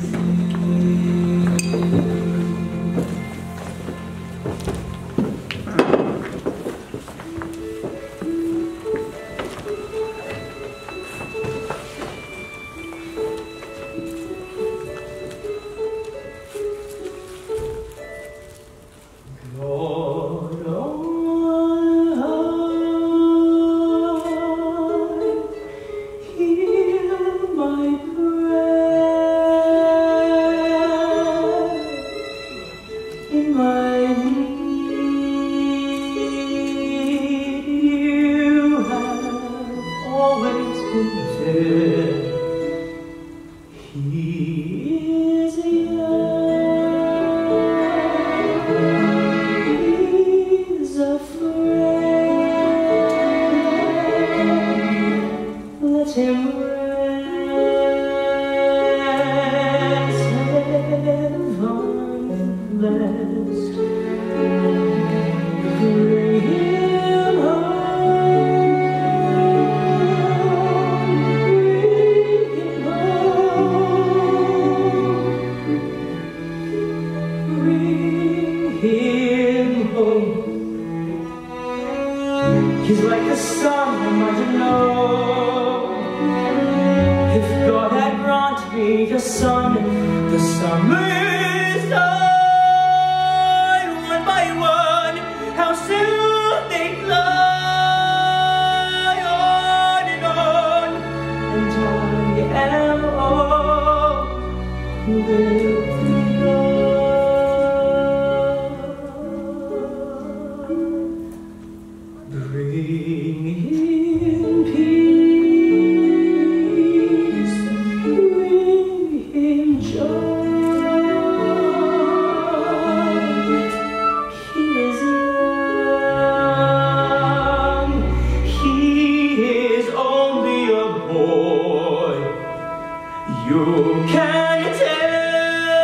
He's like the sun, I might know. If God had granted me a son, the summer's done. One by one, how soon they fly on, and I am all with love. Bring him peace, bring him joy. He is young, he is only a boy. You can tell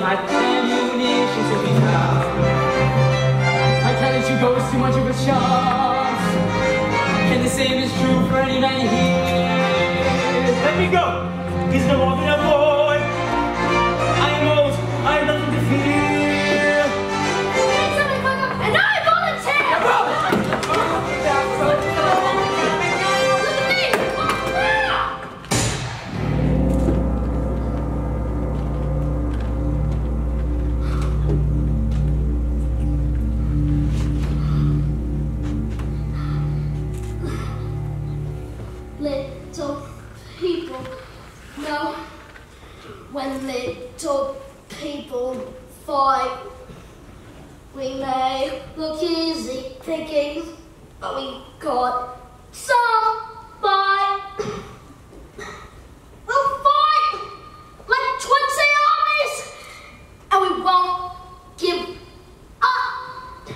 that ammunition to be found. I can't let you go, it's too much of a chance. And the same is true for any man here. Let me go! He's no more than a boy! I am old, I have nothing to fear! And I volunteer! Little people know when little people fight. We may look easy thinking, but we got some fight. We'll fight like 20 armies, and we won't give up.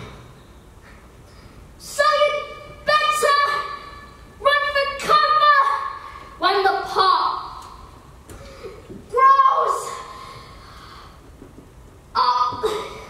So you better run for cover when the pot grows up.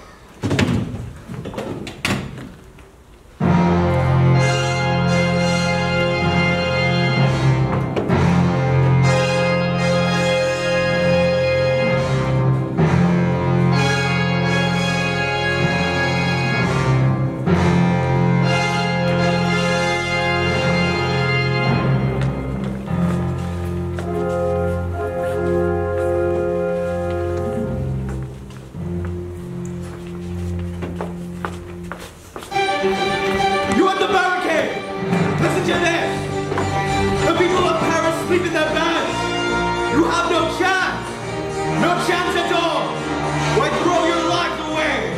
You at the barricade! Listen to this! The people of Paris sleep in their beds! You have no chance! No chance at all! Why throw your lives away?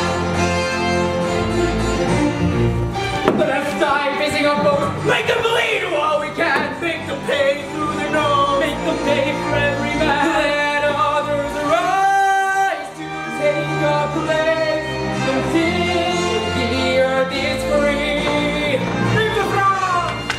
Let us die facing our foes. Make them bleed while we can. Make them pay through their nose. Make them pay for every man. Let others arise to take our place. Until the earth is free. Vive la France!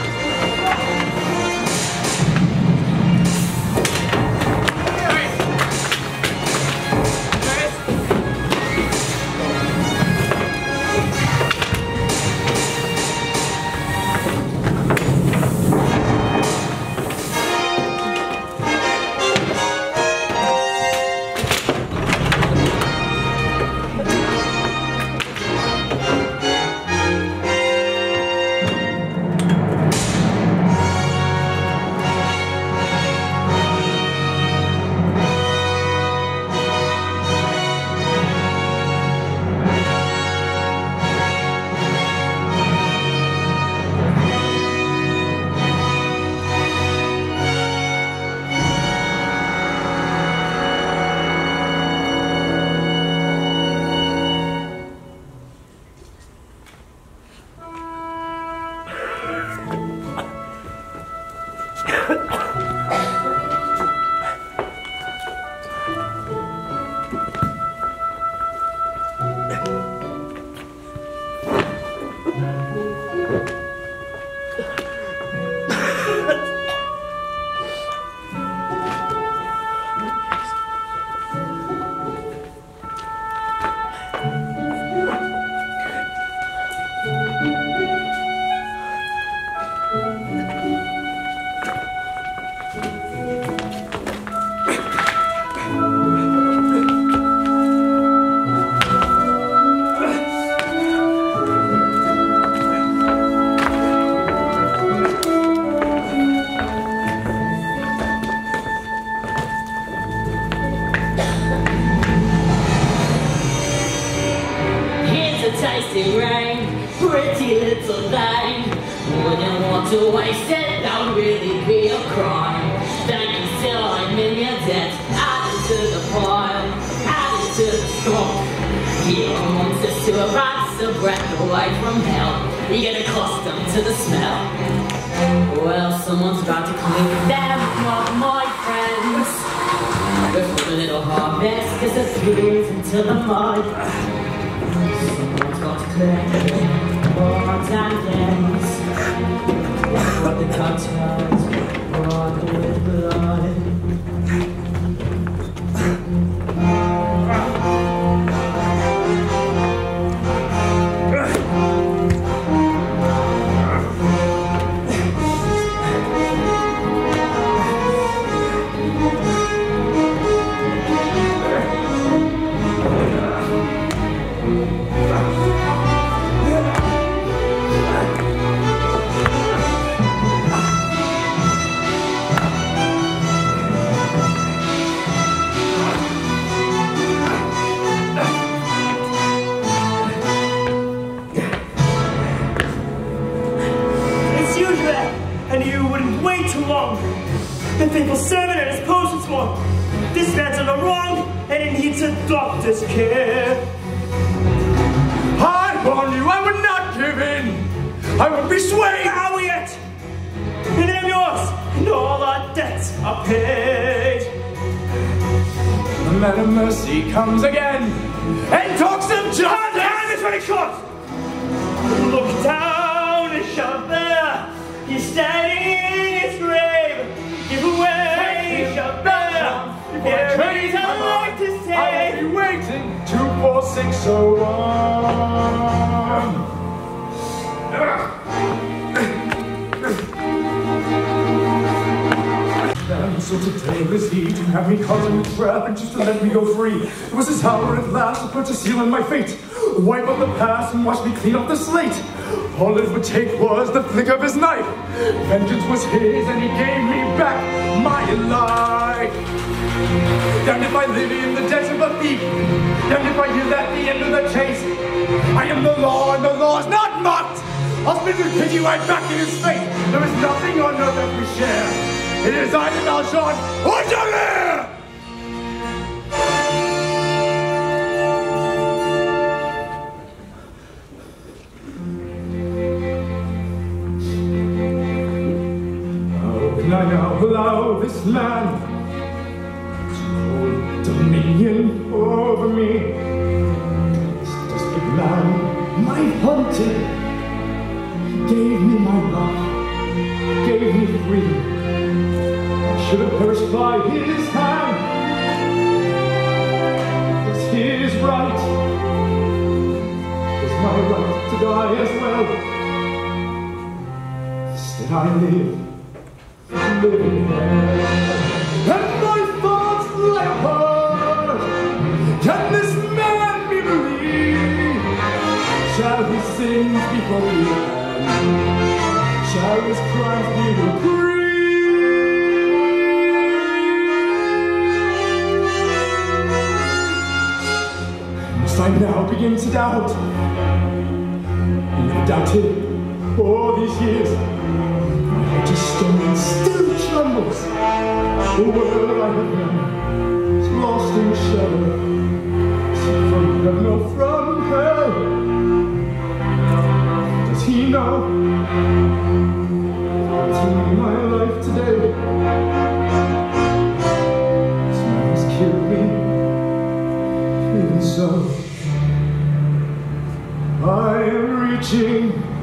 tasty rain, pretty little thing. Wouldn't want to waste it, that would really be a crime. Thank you, still I'm in your debt. Add it to the pile, add it to the stock. You want us to arrive, a breath away from hell. You get accustomed to the smell. Well, someone's about to clean them up, my friends. Before the little harvest disappears into the mud. Someone's got to collect odds and ends. What the cartels water with blood. faithful servant and his potions for. This man's in the wrong, and he needs a doctor's care. I warn you, I would not give in. I would be swayed. How yet? And I'm yours, and all our debts are paid. The man of mercy comes again and talks of justice. Time is running short. Look down at Chabert. He's standing in his grave. Give away, Chabert. There is a life to I save. will be waiting 24601. And so today was he to have me caught in the trap and just to let me go free. It was his hour at last to put a seal on my fate, wipe out the past and wash me clean off the slate. All it would take was the flick of his knife. Vengeance was his and he gave me back my life. Damned if I live in the depths of a thief, damned if I yield at the end of the chase. I am the law and the law is not mocked. I'll spit his pity right back in his face. There is nothing on earth that we share. It is I, the Valjean, or Javert! How can I now allow this man to hold dominion over me? This desperate man, my hunter, gave me my love, gave me freedom. Should have perished by his hand. It's his right. It's my right to die as well. Instead I live in hell. And my thoughts fly apart. Can this man be believed? Shall his sins be forgiven? Shall his crimes be reproved? I now begin to doubt. I never doubted all these years. My heart is stone still trembles. The world I have known is lost in shadow. See from heaven or from hell. Does he know? It's in my life today. This man has killed me. Even so, I am reaching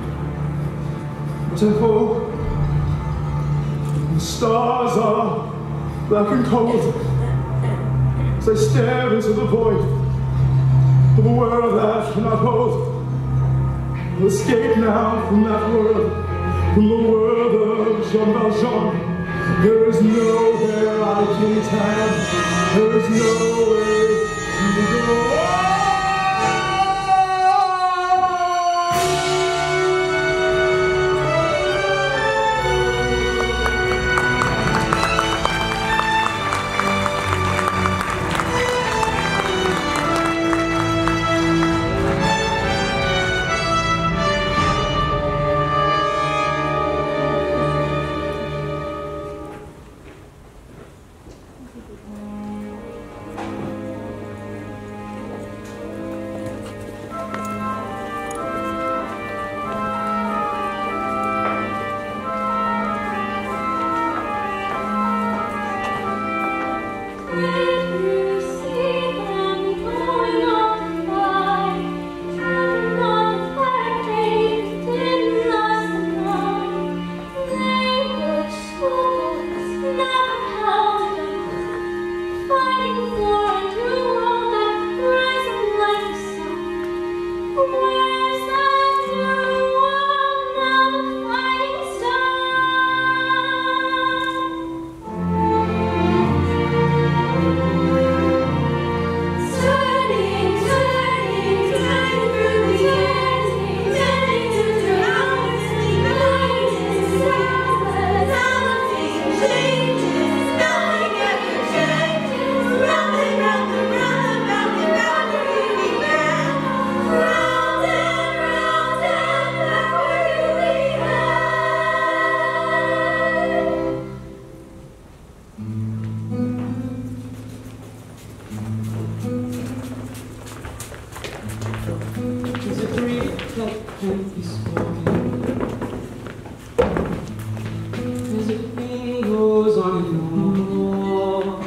to hope. The stars are black and cold as I stare into the void of a world that cannot hold. I'll escape now from that world, from the world of Jean Valjean. There is nowhere I can turn. There is no way to go. can't be spoken. As the pain goes on and on,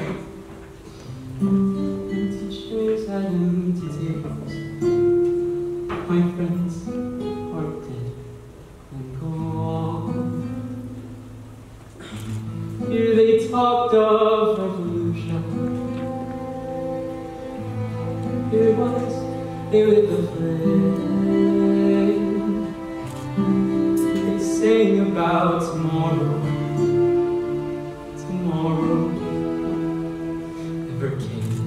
empty chairs and empty tables. My friends are dead and gone. Here they talked of revolution. Here was they lit the flame. They sang about tomorrow. Tomorrow never came.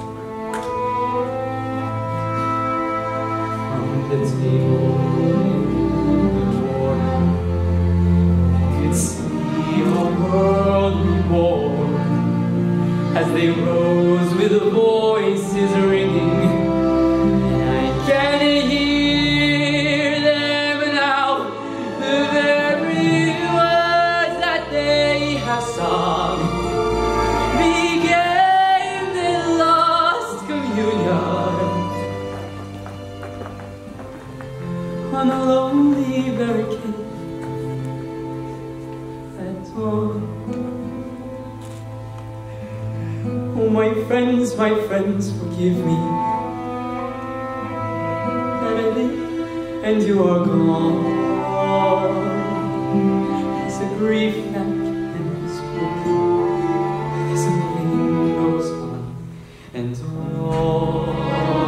From the table in the morning, I could see a world reborn as they rose with the voices ringing. And I can hear them now, the very words that they have sung became their lost communion on a lonely barricade at dawn. Oh, my friends, forgive me that I live and you are gone. There's a grief that can't be spoken, as the pain goes on and on.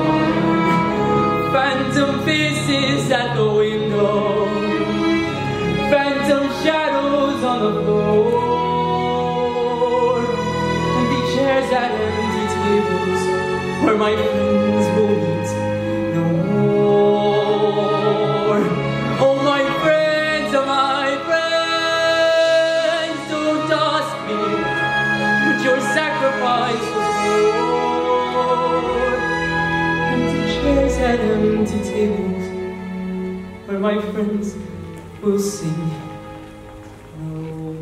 Phantom faces at the window, phantom shadows on the floor, empty chairs at empty tables where my friends will meet no more. Oh, my friends, don't ask me what your sacrifice was for. Empty chairs at empty tables where my friends will sing no more.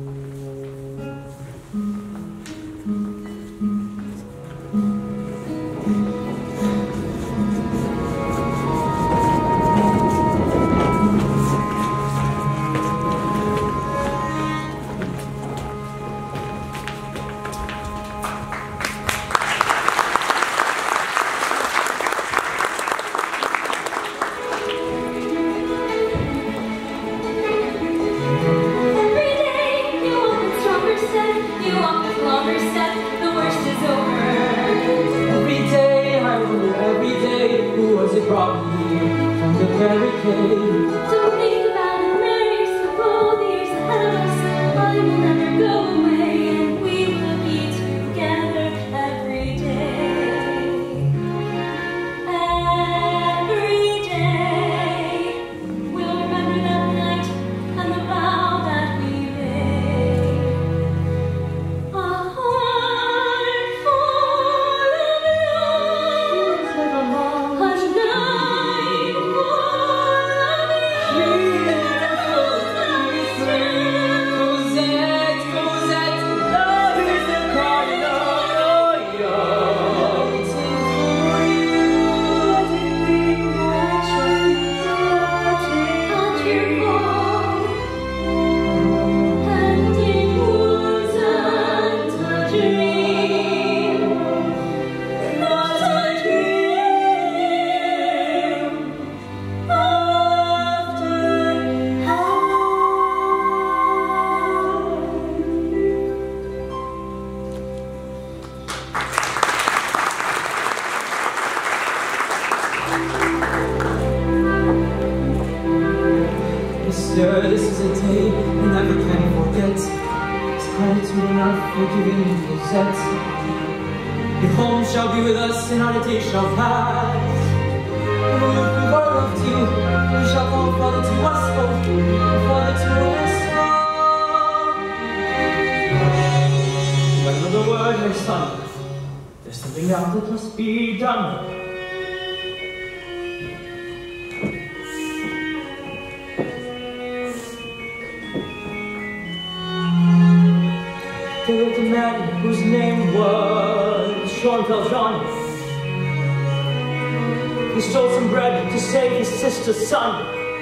This is a day I never can forget. It's gratitude enough for giving me possess. Your home shall be with us and our day shall pass. And we will prove our love to you. We shall call Father to us both, Father to us all. But another word, my son. There's something else that must be done. There was a man whose name was Jean Valjean. He stole some bread to save his sister's son.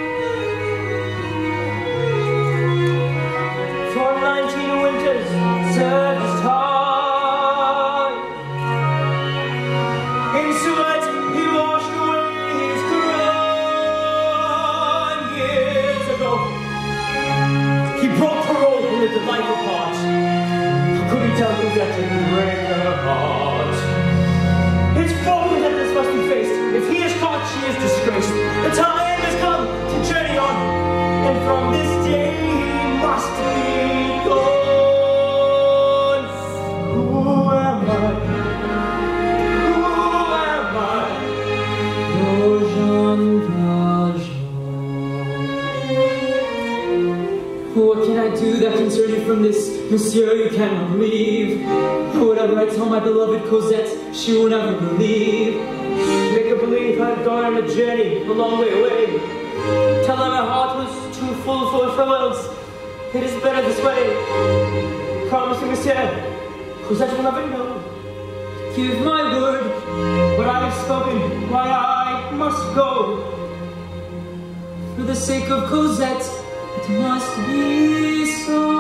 For 19 winters served his time. In sweat he washed away his crime. Years ago he broke parole and lived a life apart. How could he tell Cosette and break her heart? It's broken that this must be faced. If he is caught, she is disgraced. The time has come to journey on, and from this day he must be gone. Who am I? Who am I? Oh, Jean Valjean. What can I do that can turn you from this, monsieur? You cannot leave. Whatever I tell my beloved Cosette, she will never believe. Make her believe I've gone on a journey a long way away. Tell her my heart was too full for farewells. It is better this way. Promise me, monsieur, Cosette will never know. Give my word, what I have spoken, why I must go. For the sake of Cosette, it must be so.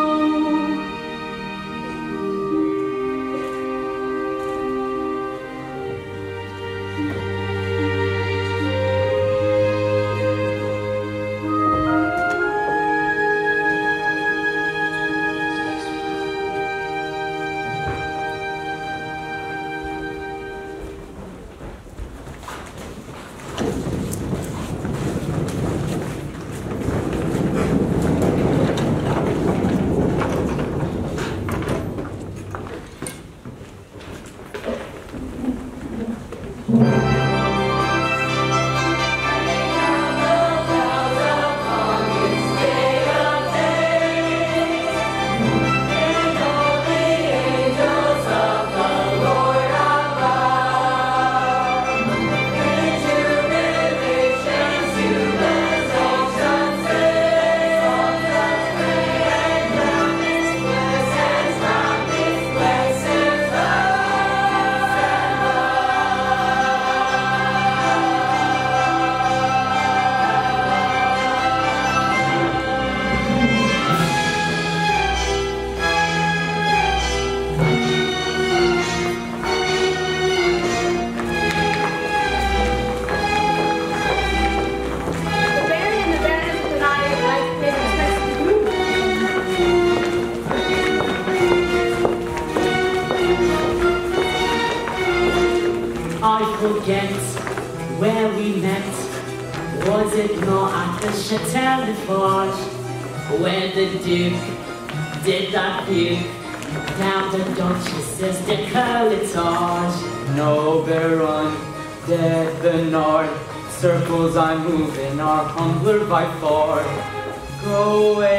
Where we met, was it not at the Château de Forge, where the Duke did that puke down the Duchess's décolletage? No, Baron de Bernard, circles I move in are humbler by far. Go away,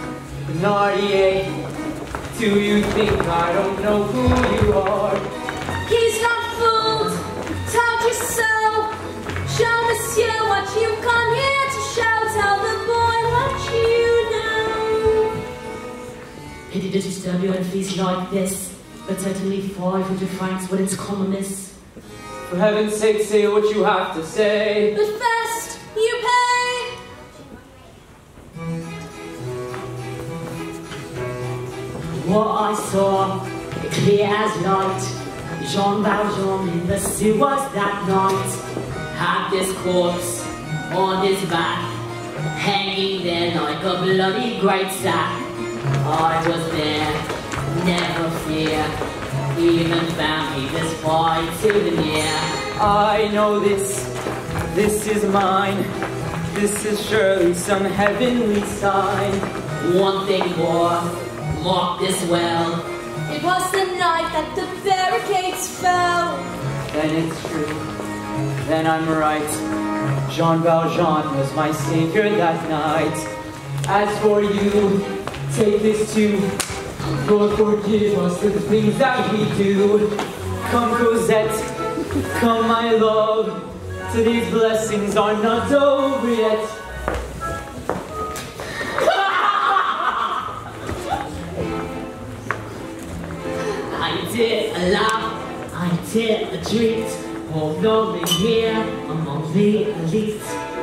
Bernardier, do you think I don't know who you are? He's not fooled, taught you so. Show monsieur what you come here to show. Tell the boy what you know. Pity to disturb you at a feast like this, but certainly 500 francs wouldn't come amiss. For heaven's sake, say what you have to say. But first, you pay. What I saw, clear as light, Jean Valjean in the sewers that night had this corpse on his back, hanging there like a bloody great sack. I was there, never fear, even found me this fine souvenir. I know this is mine, this is surely some heavenly sign. One thing more, mark this well. It was the night that the barricades fell. Then it's true, then I'm right. Jean Valjean was my savior that night. As for you, take this too. Lord, forgive us for the things that we do. Come, Cosette, come, my love. To these blessings are not over yet. I did a laugh, I did a treat. more lonely here among the elite.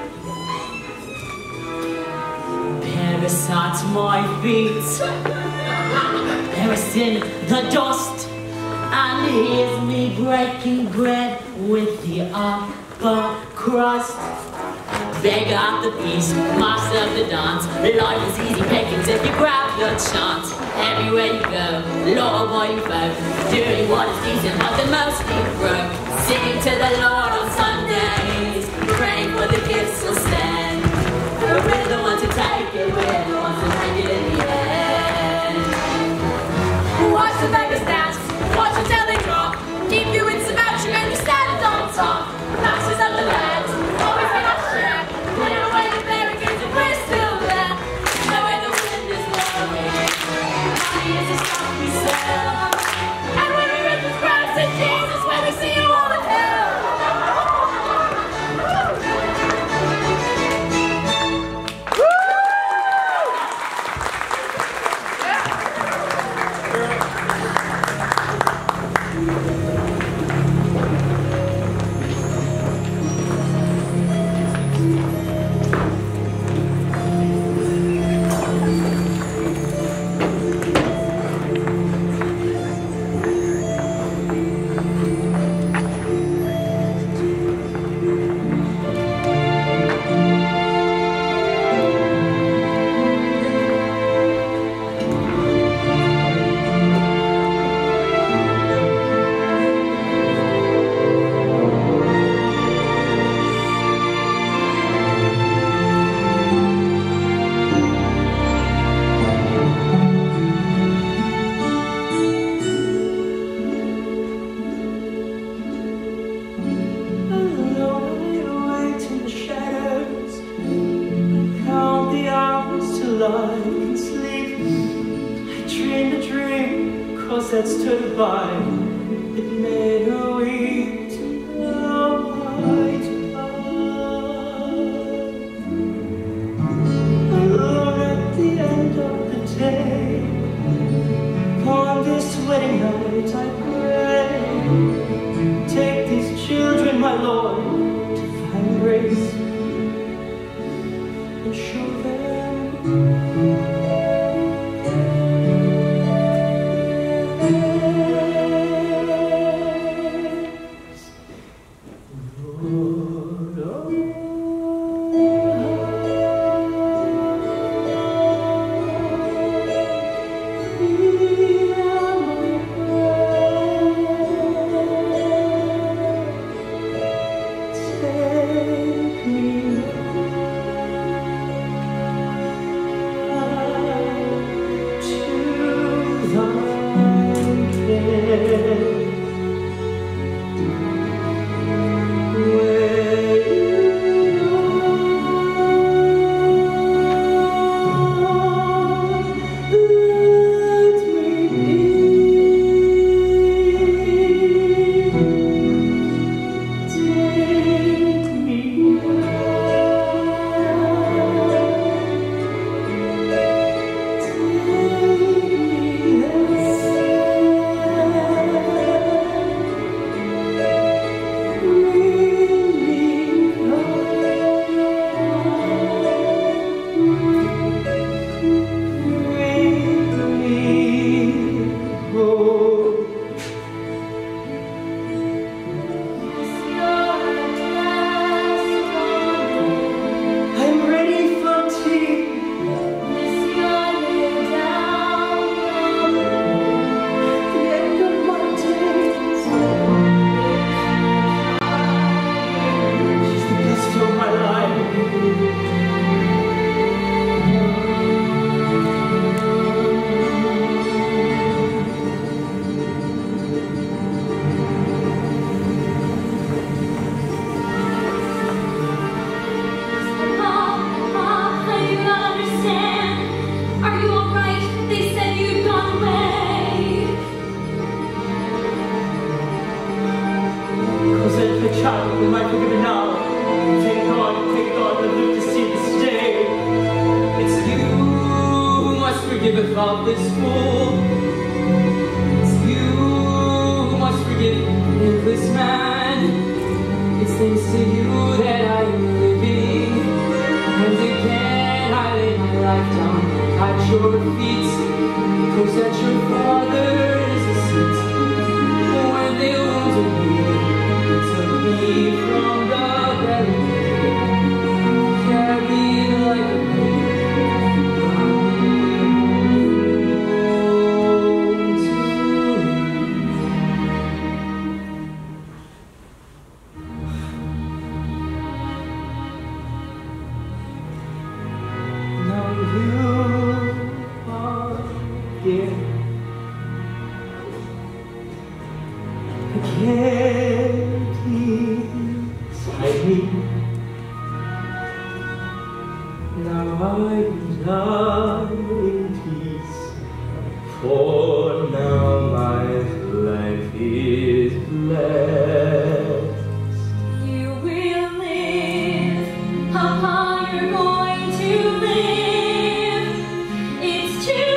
Parasite my feet, perished in the dust, and here's me breaking bread with the upper crust. Beggar at the feast, master of the dance. Life is easy pickings if you grab the chance. Everywhere you go, Lord, what you folk, doing what is decent, but the mostly broke. Singing to the Lord on Sundays, praying for the gifts will stand. But we're the ones who take it, we're the ones who take it in the end. Watch the beggars dance, watch until they drop. Keep you in submersion and you stand on top. Masters of the land, always in our share. Clear away the barricades and we're still there. Know where the wind is blowing. Money is the stuff we sell. And when we reach the Christ in Jesus, when we see you all in hell. That stood by, it made her weep to know white alone at the end of the day. Upon this wedding night I pray, take these children, my Lord, to find grace and show them of this fool. It's you who must forgive this man. to you that I am living, and again I lay my life down at your feet, because at your Father is a seat. When they wounded me, you took me from the very grave, carried like a babe, brought me home to you. Now you are here. I can't beside me. Now I'm not in peace, for now my life is blessed. You will live. How you're going to live? It's too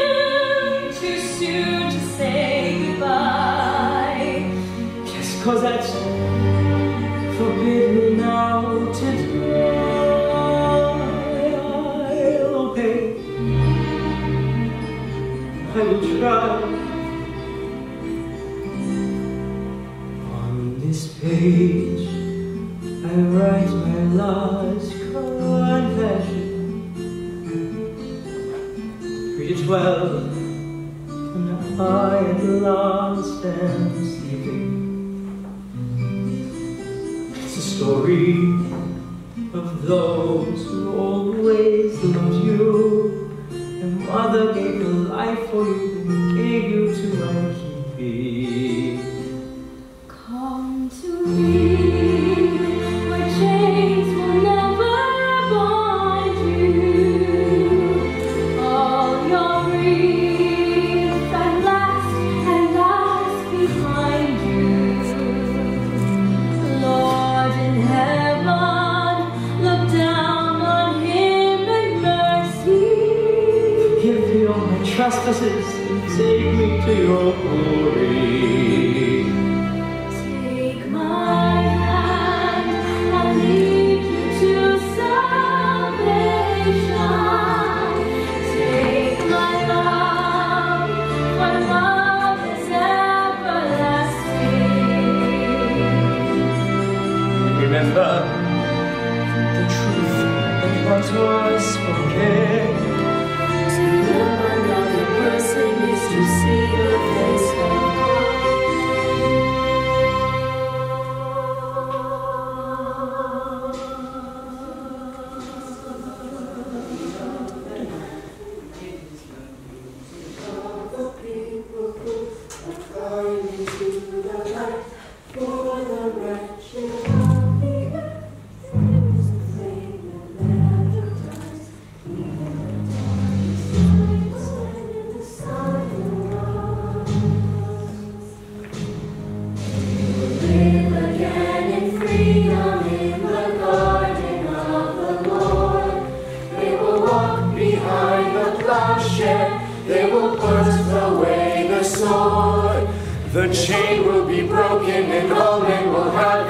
soon to say goodbye. Just 'cause that's forbid me now to die. I'll obey. I will try. On this page I write my last confession. Read it well, and I at last am sleeping. It's a story of those who always loved you. Your mother gave her life for you and gave you to my keeping. Come to me, where chains will never bind you. All your grief and last behind you. Lord in heaven, look down on him in mercy. Forgive me all my trespasses and take me to your glory. Take my hand and lead you to salvation. Take my love, for love is everlasting. Remember the truth that once was spoken. To love another person is to see the face of live again in freedom in the garden of the Lord. They will walk behind the plowshare. They will put away the sword. The chain will be broken and all men will have